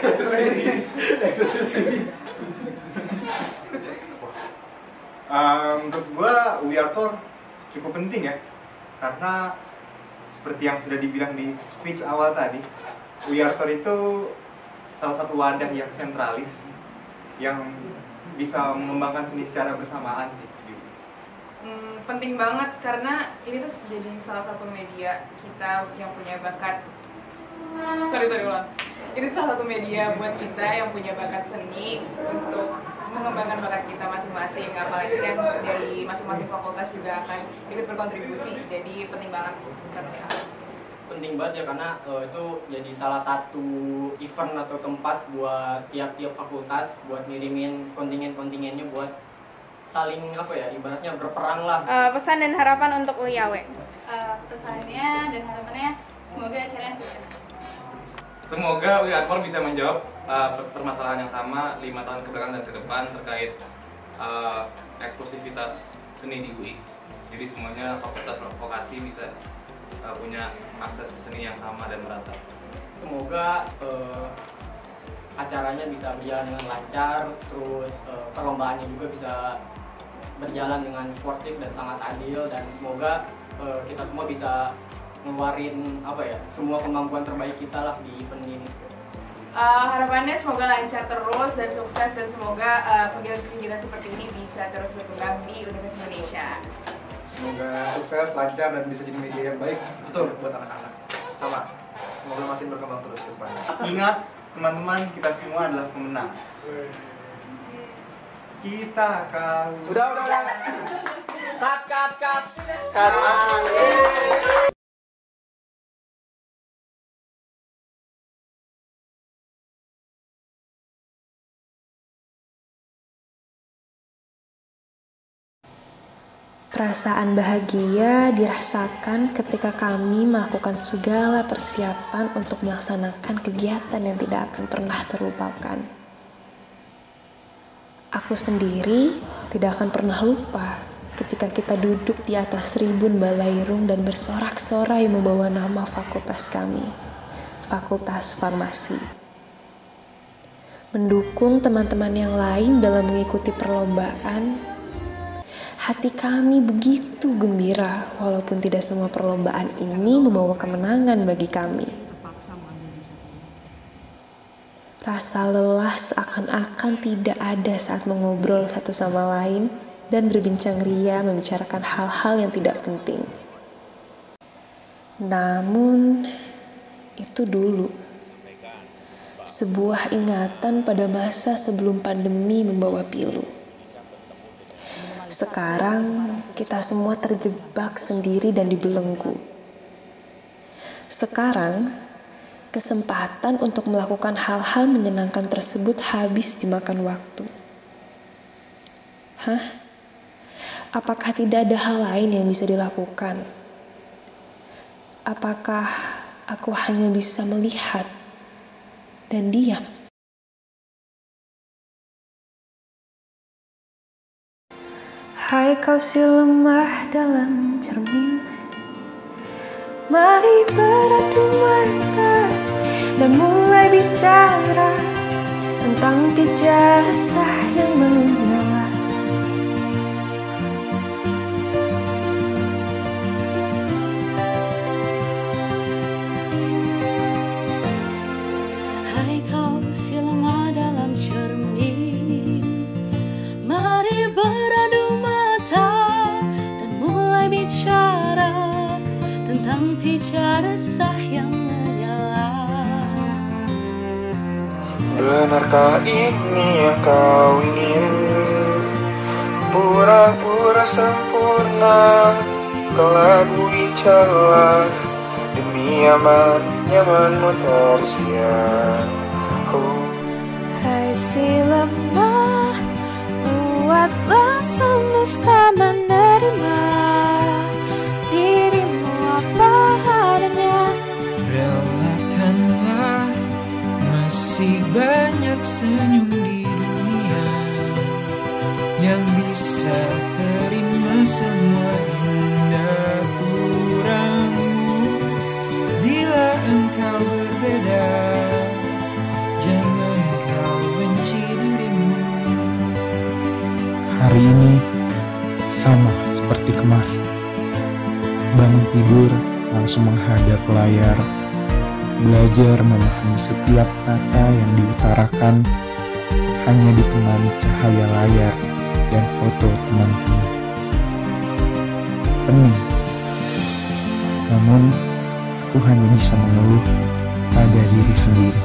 Uh, menurut gue U I Artwork cukup penting ya, karena seperti yang sudah dibilang di speech awal tadi, U I Artwork itu salah satu wadah yang sentralis yang bisa mengembangkan seni secara bersamaan sih. Hmm, penting banget karena ini tuh jadi salah satu media kita yang punya bakat. Sorry, sorry ulang. Ini salah satu media buat kita yang punya bakat seni untuk mengembangkan bakat kita masing-masing. Apalagi kan dari masing-masing fakultas juga akan ikut berkontribusi. Jadi penting banget. Penting banget ya karena uh, itu jadi salah satu event atau tempat buat tiap-tiap fakultas buat ngirimin kontingen-kontingennya buat saling apa ya ibaratnya berperang lah. Uh, pesan dan harapan untuk U I A W. Uh, pesannya dan harapannya semoga acaranya sukses. Semoga U I Artwork bisa menjawab uh, permasalahan yang sama lima tahun ke belakang dan ke depan terkait uh, eksklusivitas seni di U I. Jadi semuanya fakultas vokasi bisa uh, punya akses seni yang sama dan merata. Semoga uh, acaranya bisa berjalan dengan lancar, terus uh, perlombaannya juga bisa berjalan dengan sportif dan sangat adil, dan semoga uh, kita semua bisa ngeluarin apa ya semua kemampuan terbaik kita lah di event ini. Uh, harapannya semoga lancar terus dan sukses, dan semoga uh, kegiatan-kegiatan seperti ini bisa terus berkembang di Universitas Indonesia. Semoga sukses, lancar, dan bisa jadi media yang baik. Betul buat anak-anak. Sama. Semoga makin berkembang terus ke depan. Ingat teman-teman, kita semua adalah pemenang. Kita akan. Udah, udah, udah. Cut, cut, cut. Cut. Perasaan bahagia dirasakan ketika kami melakukan segala persiapan untuk melaksanakan kegiatan yang tidak akan pernah terlupakan. Aku sendiri tidak akan pernah lupa ketika kita duduk di atas tribun balairung dan bersorak-sorai membawa nama fakultas kami, Fakultas Farmasi. Mendukung teman-teman yang lain dalam mengikuti perlombaan. Hati kami begitu gembira, walaupun tidak semua perlombaan ini membawa kemenangan bagi kami. Rasa lelah seakan-akan tidak ada saat mengobrol satu sama lain dan berbincang ria membicarakan hal-hal yang tidak penting. Namun, itu dulu. Sebuah ingatan pada masa sebelum pandemi membawa pilu. Sekarang kita semua terjebak sendiri dan dibelenggu. Sekarang kesempatan untuk melakukan hal-hal menyenangkan tersebut habis dimakan waktu. Hah? Apakah tidak ada hal lain yang bisa dilakukan? Apakah aku hanya bisa melihat dan diam? Hai kau si lemah dalam cermin, mari beradu mata dan mulai bicara tentang pijar resah yang menyala. Hai kau si lemah dalam cermin, mari beradu mata dan mulai bicara tentang pijar resah yang menyala. Benarkah ini yang kau ingin? Pura-pura sempurna, kelabui celah demi aman nyamanmu tersiar. Oh. Hai si lemah, buatlah semesta menerima dirimu apa adanya. Relakanlah, masih banyak senyum di dunia yang bisa terima semua indah kurangmu. Bila engkau berbeda, jangan kau benci dirimu. Hari ini sama seperti kemarin. Bangun tidur langsung menghadap layar, belajar memahami setiap kata yang diutarakan, hanya ditemani cahaya layar dan foto teman-teman. Pening, namun aku hanya bisa mengeluh pada diri sendiri.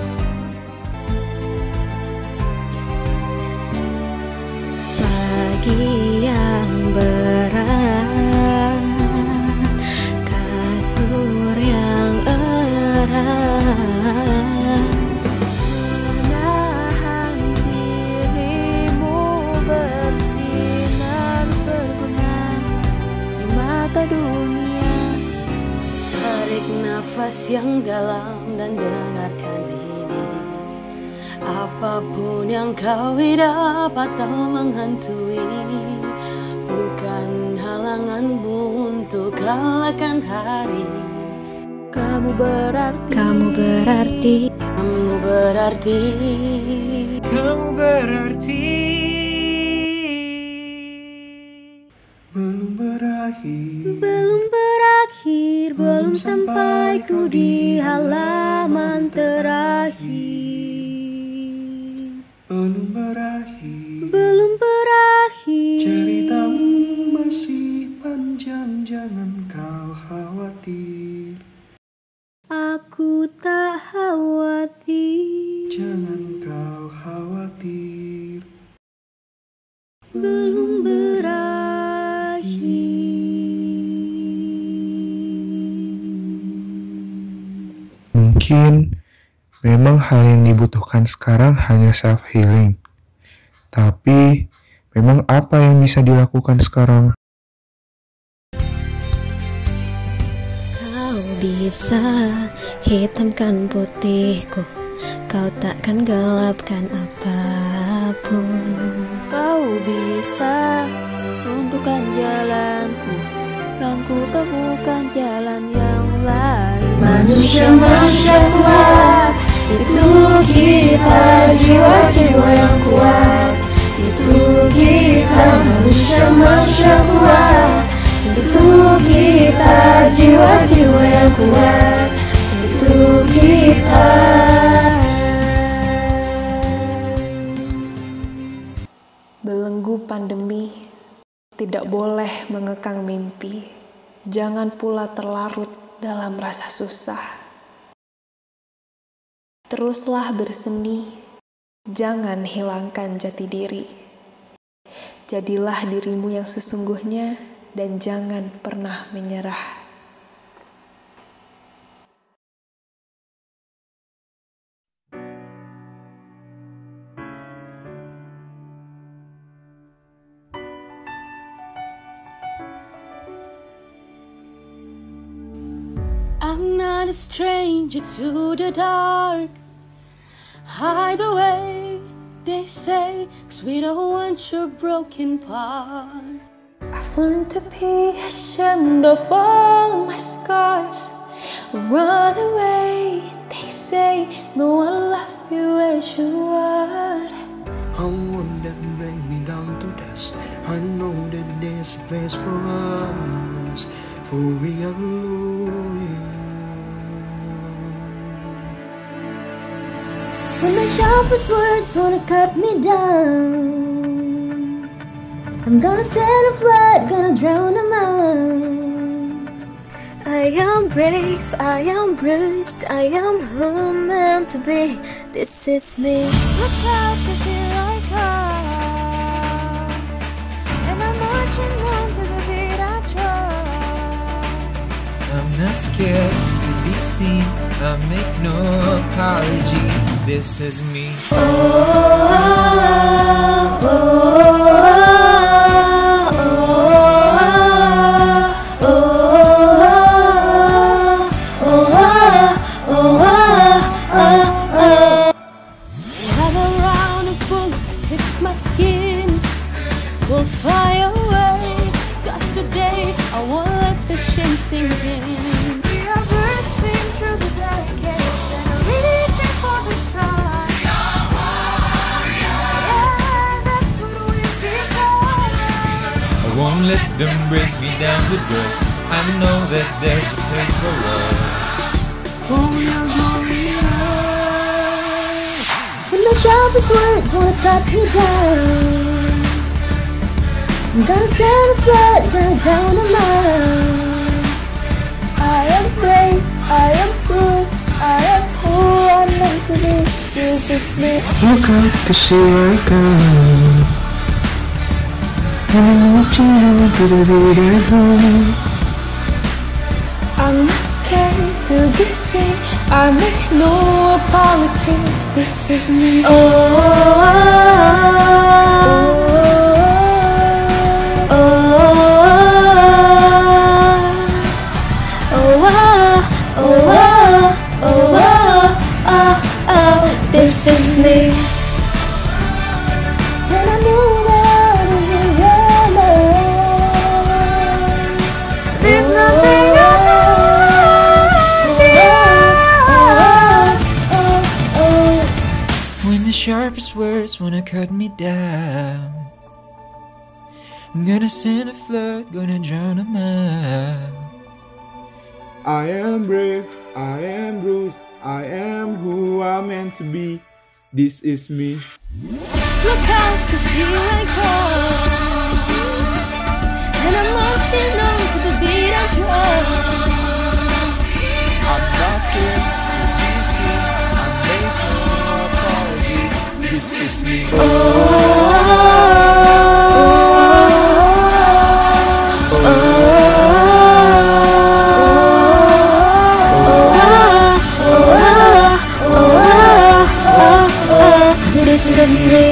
Pagi yang berat, kasur yang erat, menahan dirimu bersinar berguna di mata dunia. Tarik nafas yang dalam dan dengarkan ini. Apapun yang kau hidup atau menghantui, bukan halanganmu untuk kalahkan hari. Kamu berarti, kamu berarti, kamu berarti, kamu berarti. Belum berakhir, belum berakhir, belum sampai ku di halaman terakhir. Belum berakhir, belum berakhir, ceritamu masih panjang, jangan kau khawatir. Aku tak khawatir, jangan kau khawatir. Belum berakhir. Mungkin memang hal yang dibutuhkan sekarang hanya self-healing. Tapi, memang apa yang bisa dilakukan sekarang? Kau bisa hitamkan putihku, kau takkan gelapkan apapun. Kau bisa runtuhkan jalanku, kan ku temukan jalan yang lain. Manusia-manusia kuat, itu kita, jiwa-jiwa yang kuat. Itu kita, manusia-manusia kuat. Itu kita, jiwa-jiwa yang kuat. Itu kita. Belenggu pandemi, tidak boleh mengekang mimpi. Jangan pula terlarut dalam rasa susah. Teruslah berseni, jangan hilangkan jati diri. Jadilah dirimu yang sesungguhnya dan jangan pernah menyerah. a stranger to the dark. Hide away, they say, 'cause we don't want your broken part. I've learned to be ashamed of all my scars. Run away, they say, no one love you as you are. I won't let them bring me down to dust. I know that there's a place for us, for we are loyal. When the sharpest words wanna cut me down, I'm gonna send a flood, gonna drown them out. I am brave, I am bruised, I am who I'm meant to be. This is me. Look out, 'cause here I come, and I'm marching on to the beat I drum. I'm not scared to be seen, I make no apologies. This is me. Oh, oh, oh. Will fly away, 'cause today I won't let the shame sink in. We are bursting through the decades and reaching for the sun. Yeah, that's what we've become. I won't let them break me down to dust. I know that there's a place for us. Oh, we are glorious. When the sharpest words wanna cut me down, I'm gonna send a flood, gonna drown them out. I am brave, I am bruised, I am who I'm meant to be. This is me. Look out, 'cause here I come, and I'm marching on to the beat I drum. I'm not scared to be seen, I make no apologies. This is me. Oh, oh, oh. This is me. And I knew that I was in your love. There's nothing I know. When the sharpest words wanna cut me down, I'm gonna send a flood, gonna drown them out. I am brave, I am bruised, I am who I'm meant to be. This is me. Look out, 'cause here I come, and I'm marching on to the beat I drum. I'm not scared to be seen, I make no apologies. This is me. Oh, oh, this is me.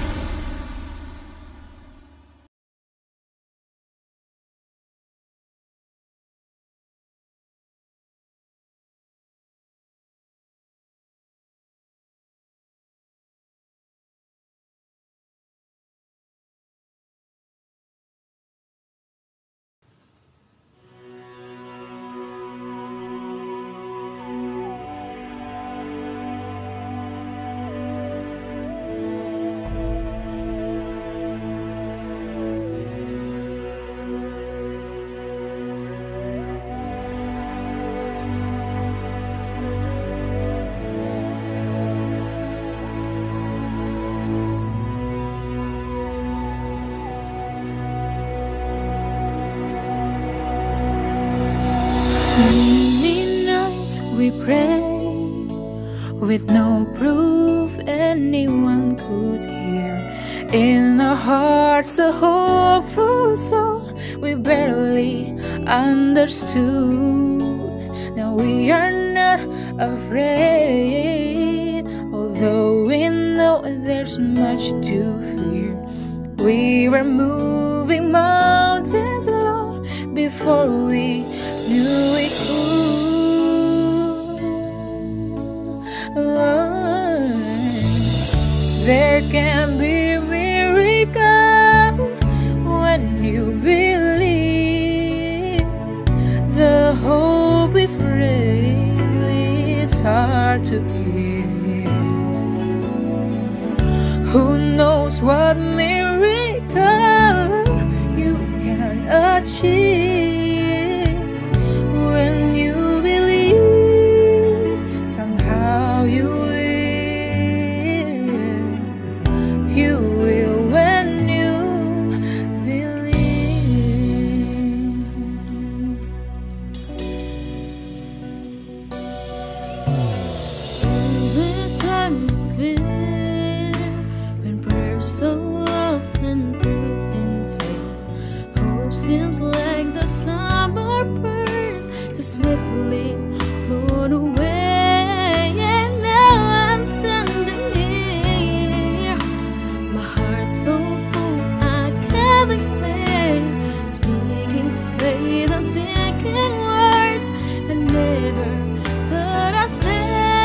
Midnight we pray with no proof anyone could hear. In our hearts a hopeful soul we barely understood. Now we are not afraid, although we know there's much to fear. We were moving mountains long before we knew we could. Oh, there can be miracle when you believe. The hope is real, it's hard to give. Who knows what miracle you can achieve when you believe. Somehow you will, you will when you believe. This time you feel when prayers so often prove in vain. Hope seems like the summer burst to swiftly float away. And now I'm standing here, my heart so full I can't explain. Speaking faith and speaking words I never thought I'd say.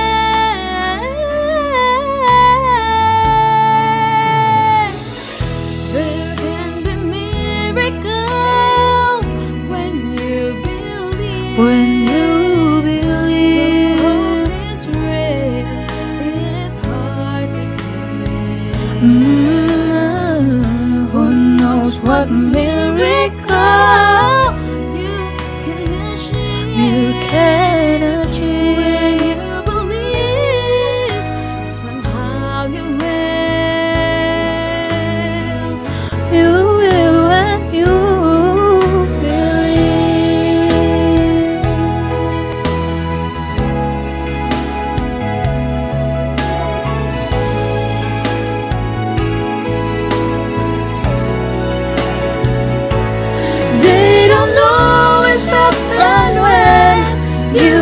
There can be miracles when you believe. When you believe, hope is real. It's hard to give. Mm, who knows what miracle you can achieve? You can achieve. When you believe, somehow you will. You will when you believe. They don't know it's happened when you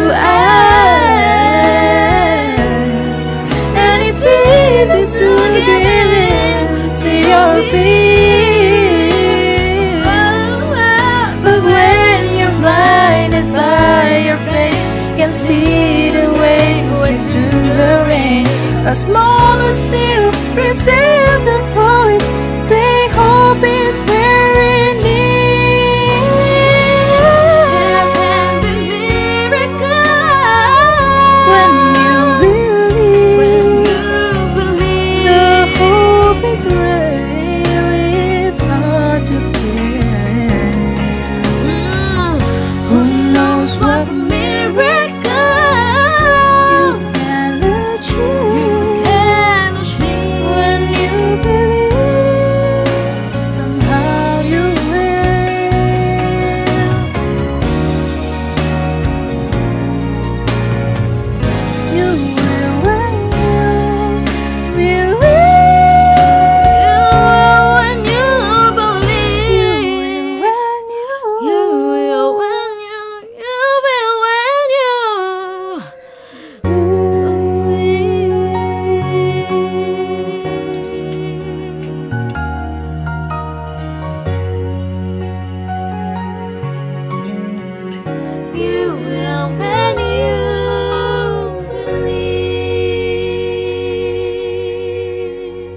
ask, and it's easy to give in to your fear. But when you're blinded by your pain, can see the way to it through the rain. A small but still persistent voice say hope is very near. There can be miracles when you believe. When you believe, the hope is real. It's hard to get. Mm, who knows what miracle you can achieve? You can achieve when you believe. Somehow you will. You will when you believe. You will when you believe. You will when you. You will when you. You will when you believe.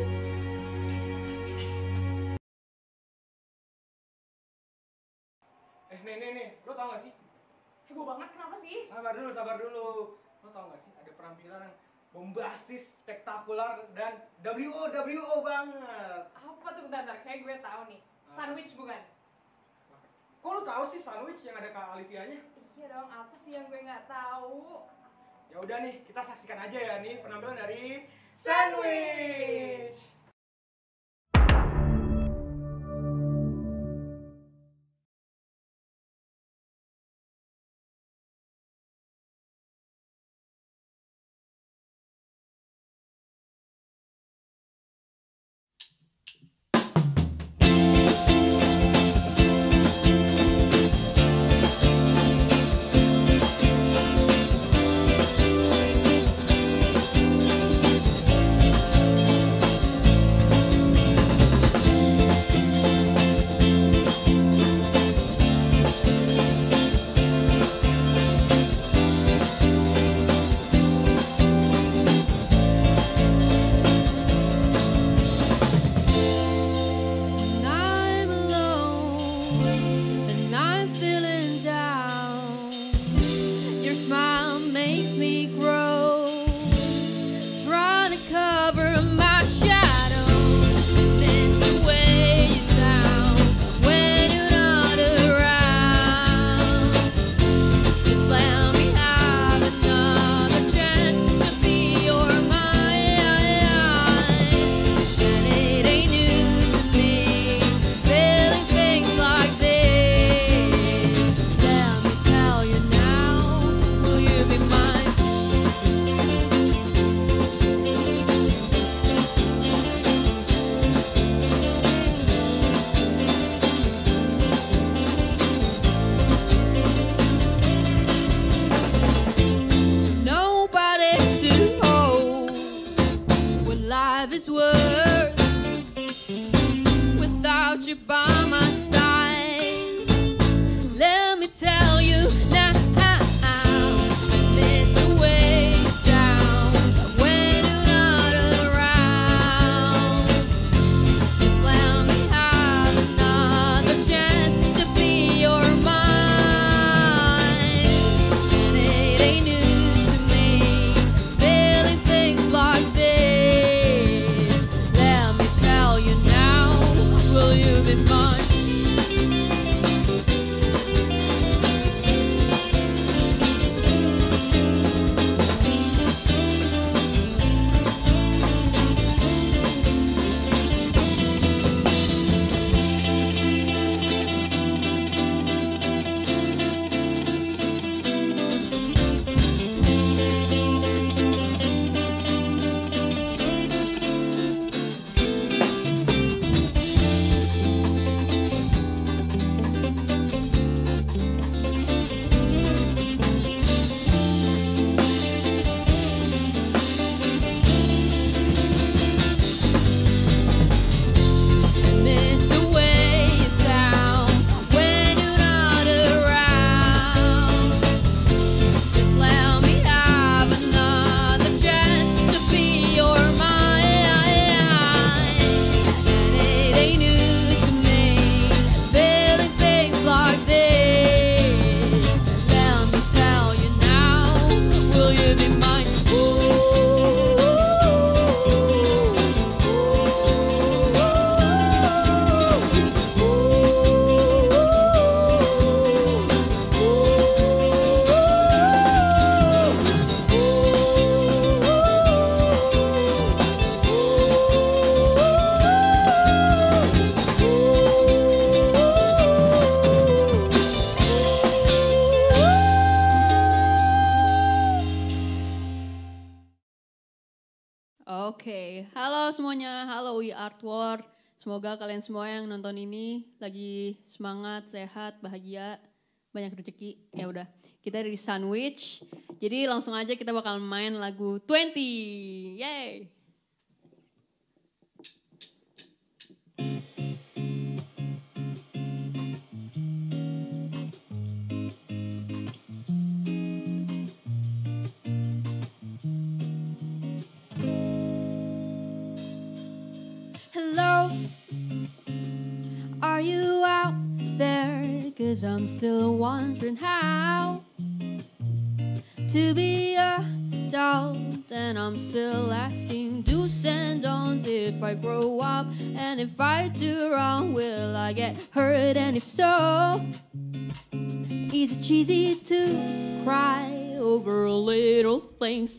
Eh, nih, nih, nih, lo tau gak sih? Heboh banget, kenapa sih? Sabar dulu, sabar dulu. Lo tau gak sih, ada penampilan yang bombastis, spektakular, dan W O W O banget. Apa tuh, bentar, bentar, kayak gue tahu nih. Sandwich bukan? Kok lo tau sih sandwich yang ada Kak Alifianya? Iya dong, apa sih yang gue nggak tahu? Ya udah nih, kita saksikan aja ya nih penampilan dari Sandwich. cover my shadow. And it's the way you sound when you're not around. Just let me have another chance to be your mind. And it ain't new to me, feeling things like this. Let me tell you now, will you be mine? Nobody to hold what life is worth without you by my side. Let me tell you now, I miss the way you sound when you're not around. Just let me have another chance to be your mind. And it ain't new to me, feeling things like this. Let me tell you now, will you be mine? Miss the way you sound when you're not around. Just let me have another chance to be your mind. And it ain't new to me, feeling things like this. Let me tell you now, will you be mine? Oke, halo semuanya, halo We Art War. Semoga kalian semua yang nonton ini lagi semangat, sehat, bahagia, banyak rezeki. Ya udah, kita dari Sandwich. Jadi langsung aja kita bakal main lagu twenty. Yeay. Hello, are you out there? 'Cause I'm still wondering how to be a adult, and I'm still asking do's and don'ts if I grow up, and if I do wrong, will I get hurt? And if so, is it cheesy to cry over little things?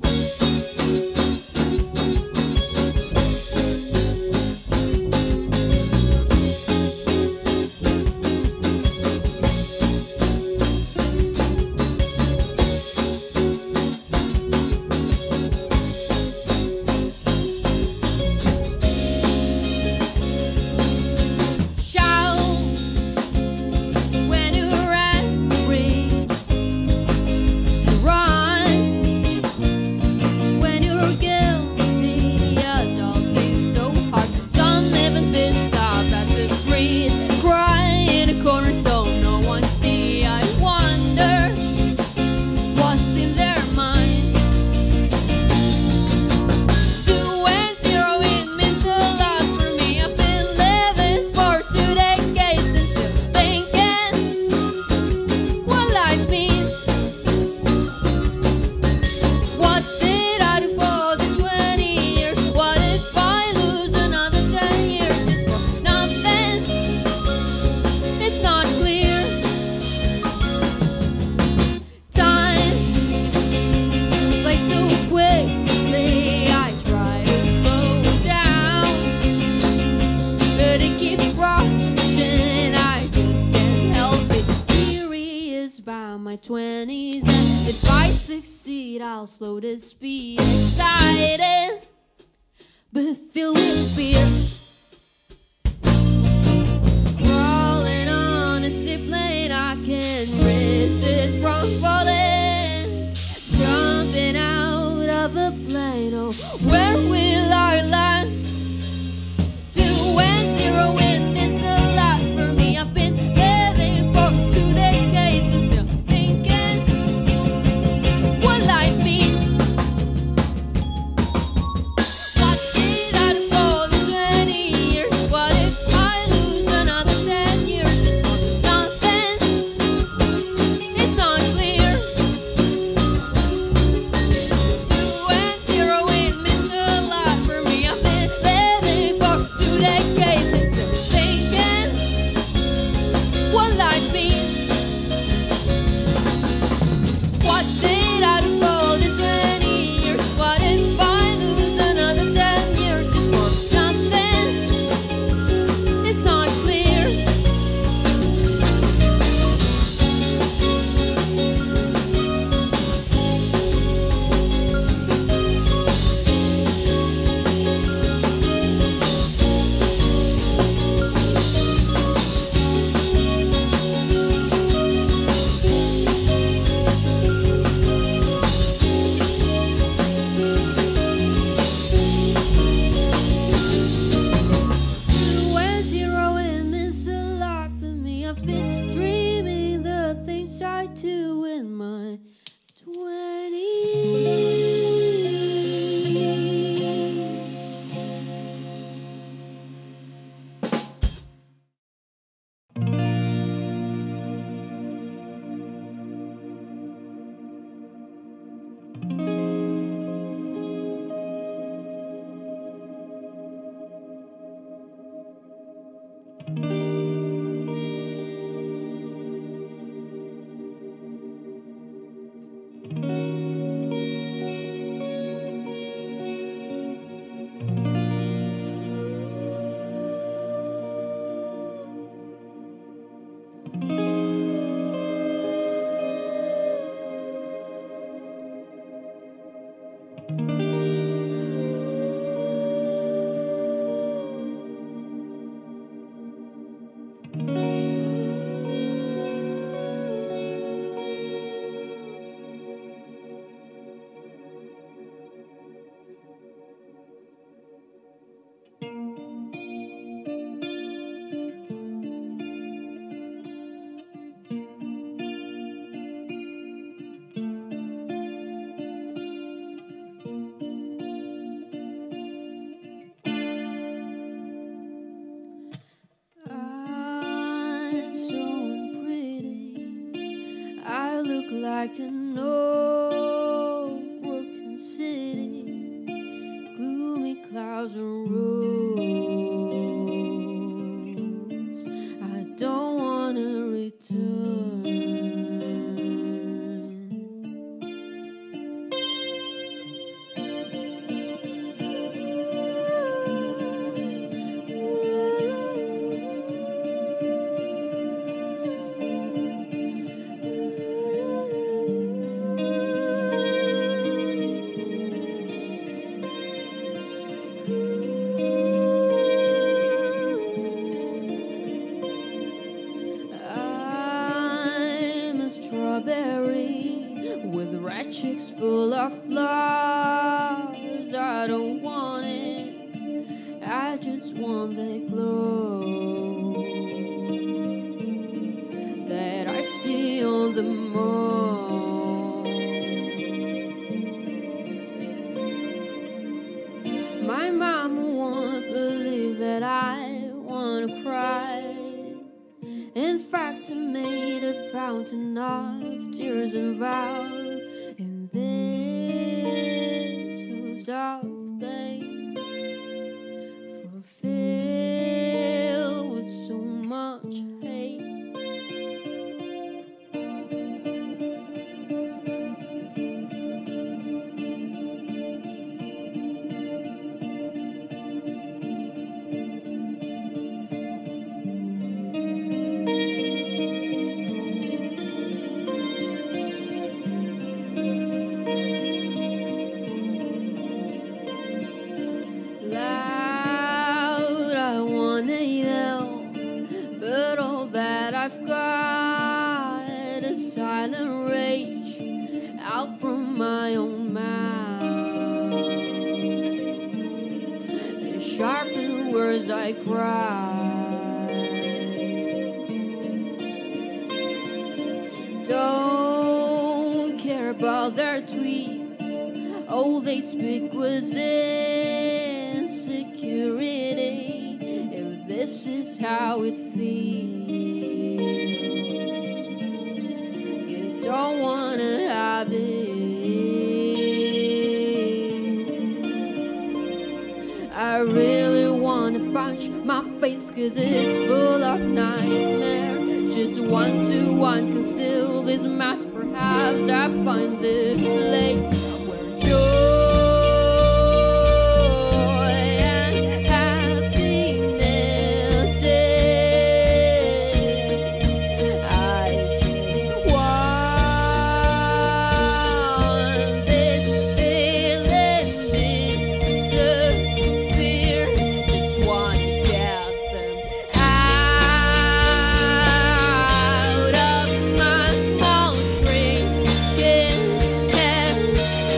When but it keeps rushing. I just can't help it. Here he is by my twenties, and if I succeed, I'll slow the speed. Excited, but filled with fear. Crawling on a slip lane, I can't resist from falling. Jumping out of a plane, oh, where will I land? Two and zero and miss a lot for me. I've been living for two decades and still thinking what life means. What did I do for the twenty years? What if I lose another ten years just for nothing? It's not clear. Two and zero and miss a lot for me. I've been living for two decades and still thinking what life means. What did I do for the twenty years? What if I lose another ten years just for nothing? It's not clear. Two and zero and miss a lot for me. I've been dreaming the things I do in my twenties. I'm so unpretty. I look like an old broken city. Gloomy clouds and roads. I don't wanna return. I'm a strawberry with red cheeks full of flowers. I don't want it, I just want the glow that I see on the moon. My mama won't believe that I wanna cry. In fact, I made a fountain of tears and vow in this house of pain, fulfilled with so much hate. I've got a silent rage out from my own mouth. Sharpen words I cry. Don't care about their tweets. All they speak was insecurity. If this is how it feels, you don't wanna have it. I really wanna punch my face, cause it's full of nightmare. Just one to one conceal this mask. Perhaps I find the place where joy and happiness is. I just want this feeling disappear. Just want to get them out of my small shrinking head.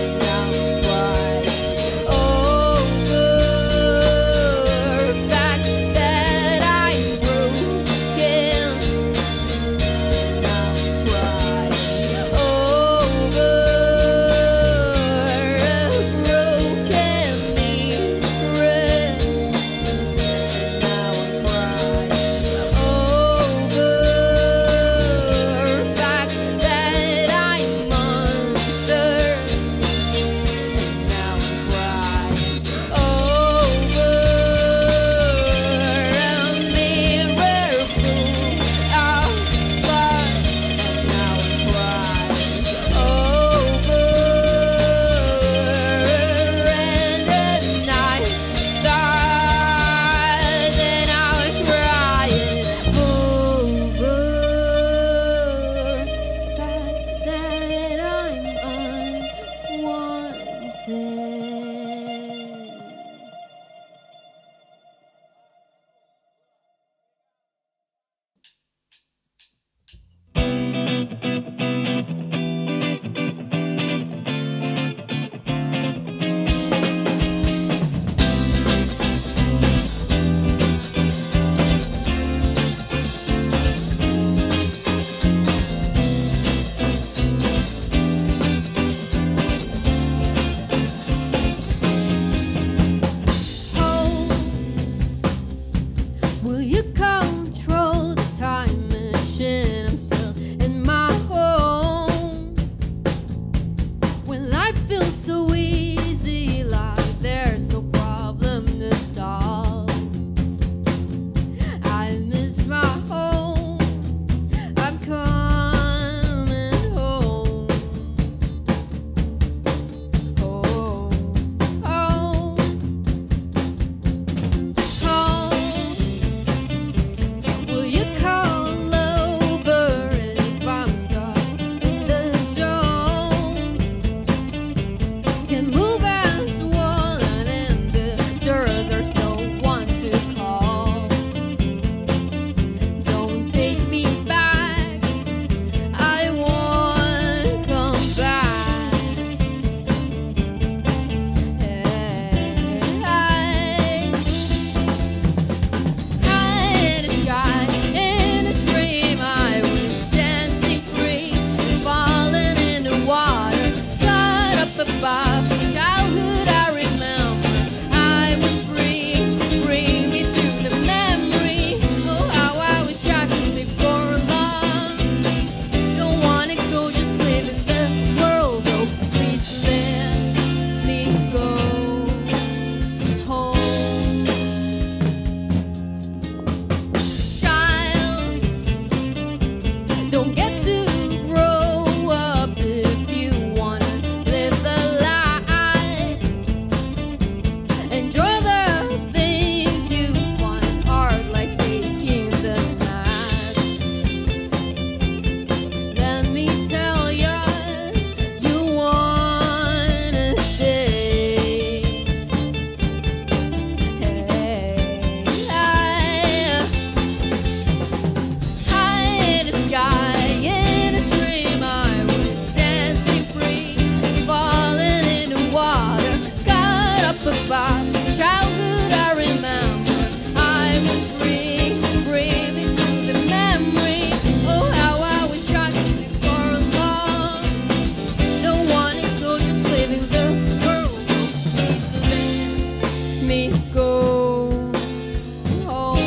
go home.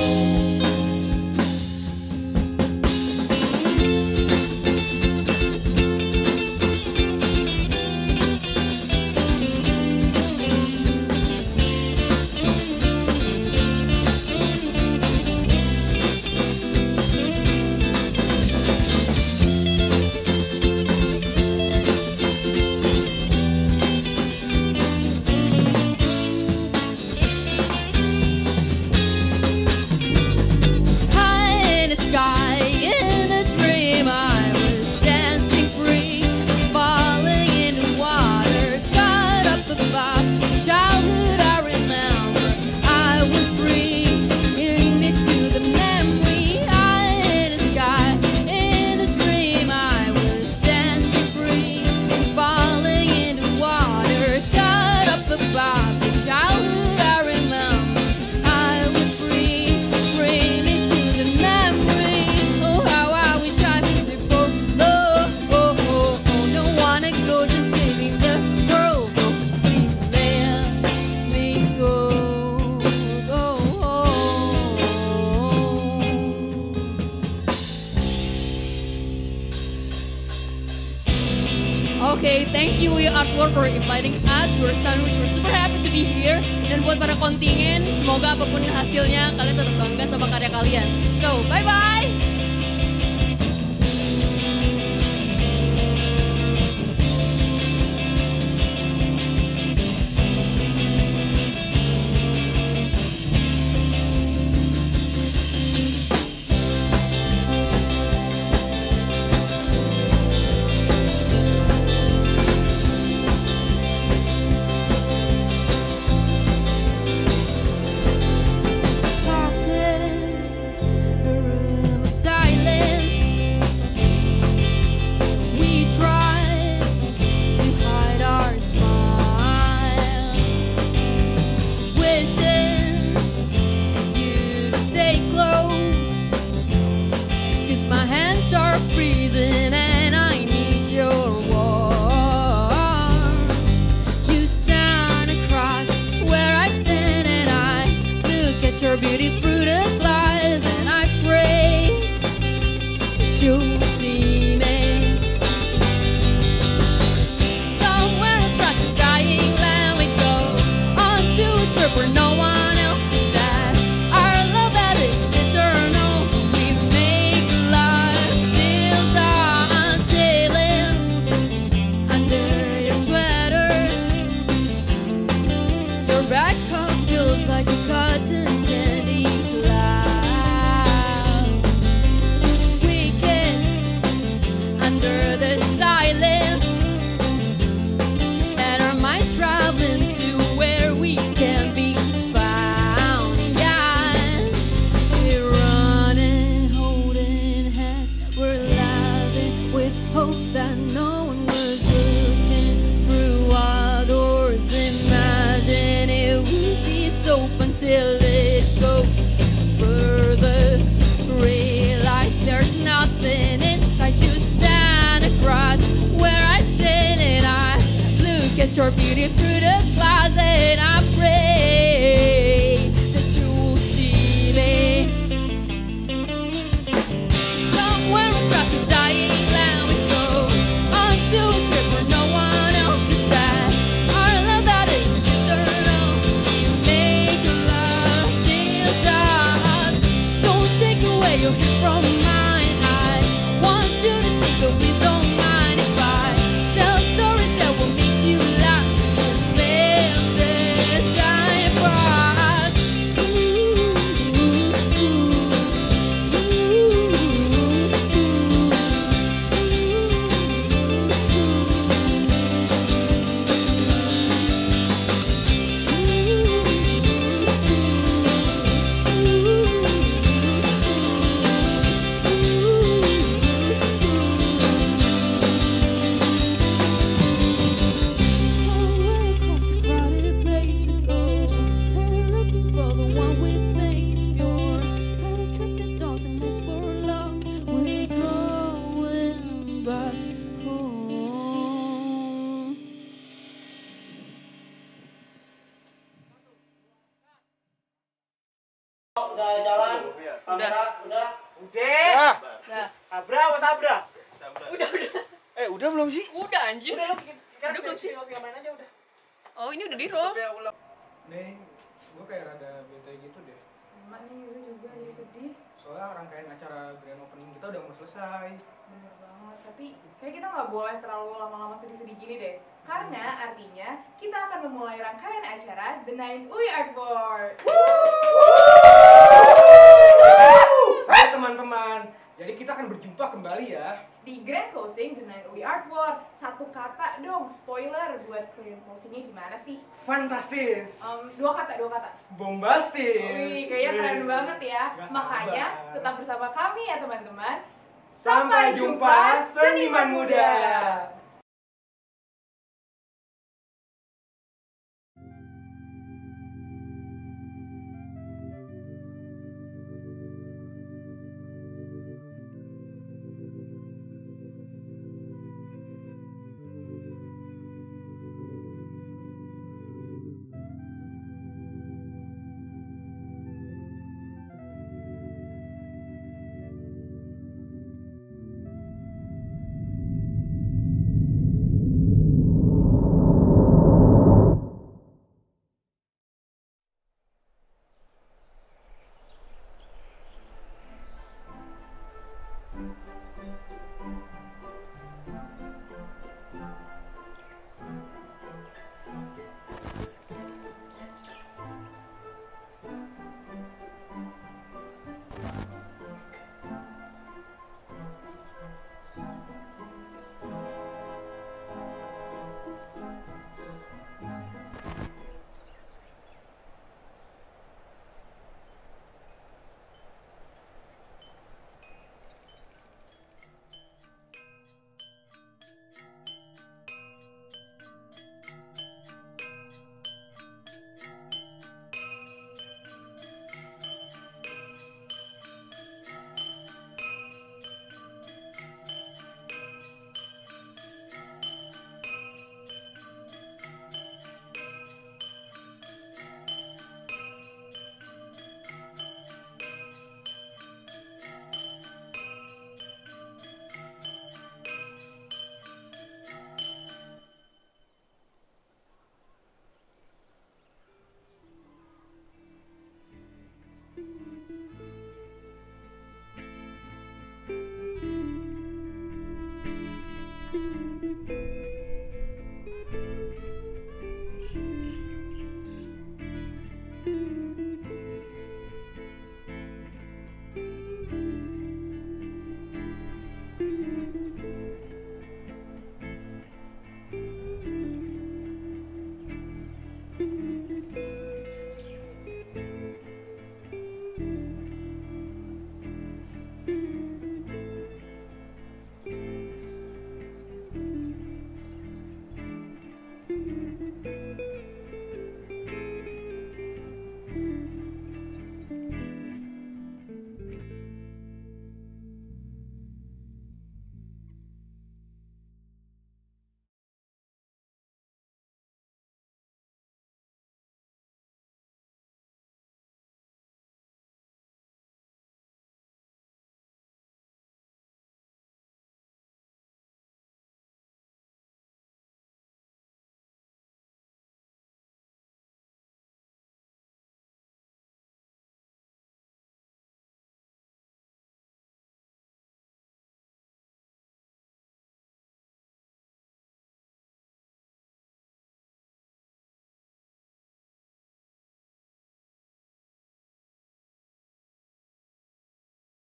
High in the sky, in a dream, I was dancing free, falling into water, caught up above. Childhood I remember, I was free, bring me to the memory. High in the sky, in a dream, I was dancing free, falling into water, caught up above. The childhood I remember, I was free, bring me to the memory. Oh, how I wish I could before. Oh, oh, oh, oh, don't wanna go, just leaving the world. Oh, please let me go. Go home. Okay, thank you We Artwork for inviting us to our stand, which we're super happy to be here. Dan buat para kontingen, semoga apapun hasilnya kalian tetap bangga sama karya kalian. So, bye-bye! Locked in a room of silence, we try to hide our smile, wishing you to stay close, 'cause my hands are freezing and I need your warmth. You stand across where I stand and I look at your beauty through the glass, and I pray that you'll see me. Somewhere across the dying land we go, onto a trip where no one else is at. Our love that is eternal, we make love till dawn, chilling under your sweater. Your back hug feels like a cotton candy cloud. We kiss under the silence, and our minds traveling to where we can be found. Yeah, we're running, holding hands, we're laughing with hope that no one was looking through our doors. Imagine it would be so fun till it goes further. Realize there's nothing inside. You stand across where I stand and I look at your beauty through the glass, and I pray that you will see me. Somewhere across the dying land we go, onto a trip where no one else is at. Our love that is eternal, we make love till dawn. Don't take away your hit from mine. I want you to see, so please don't mind if I tell stories that will make you laugh. Just live the time for us. Udah jalan. Kamera udah. Udah. Udah. Abra, mas Abra. Udah, udah. Eh, udah belum sih? Udah anjir. Udah, lu kan Udah belum sih? tinggal main aja udah. Oh, ini udah di roll. Nih, gua kayak rada bete gitu deh. Sama nih, gue juga jadi sedih. Soalnya rangkaian acara grand opening kita udah mau selesai. Bener banget, tapi kayak kita nggak boleh terlalu lama-lama sedih-sedih gini deh. Karena artinya kita akan memulai rangkaian acara The Ninth U I Art Award. Hai teman-teman, jadi kita akan berjumpa kembali ya Di grand closing The Ninth U I Art Award. Satu kata dong, spoiler buat grand closingnya gimana sih? Fantastis. Um, dua kata, dua kata. Bombastis. Wih, kayaknya keren banget ya. Gak Makanya sabar. tetap bersama kami ya teman-teman. Sampai jumpa seniman muda.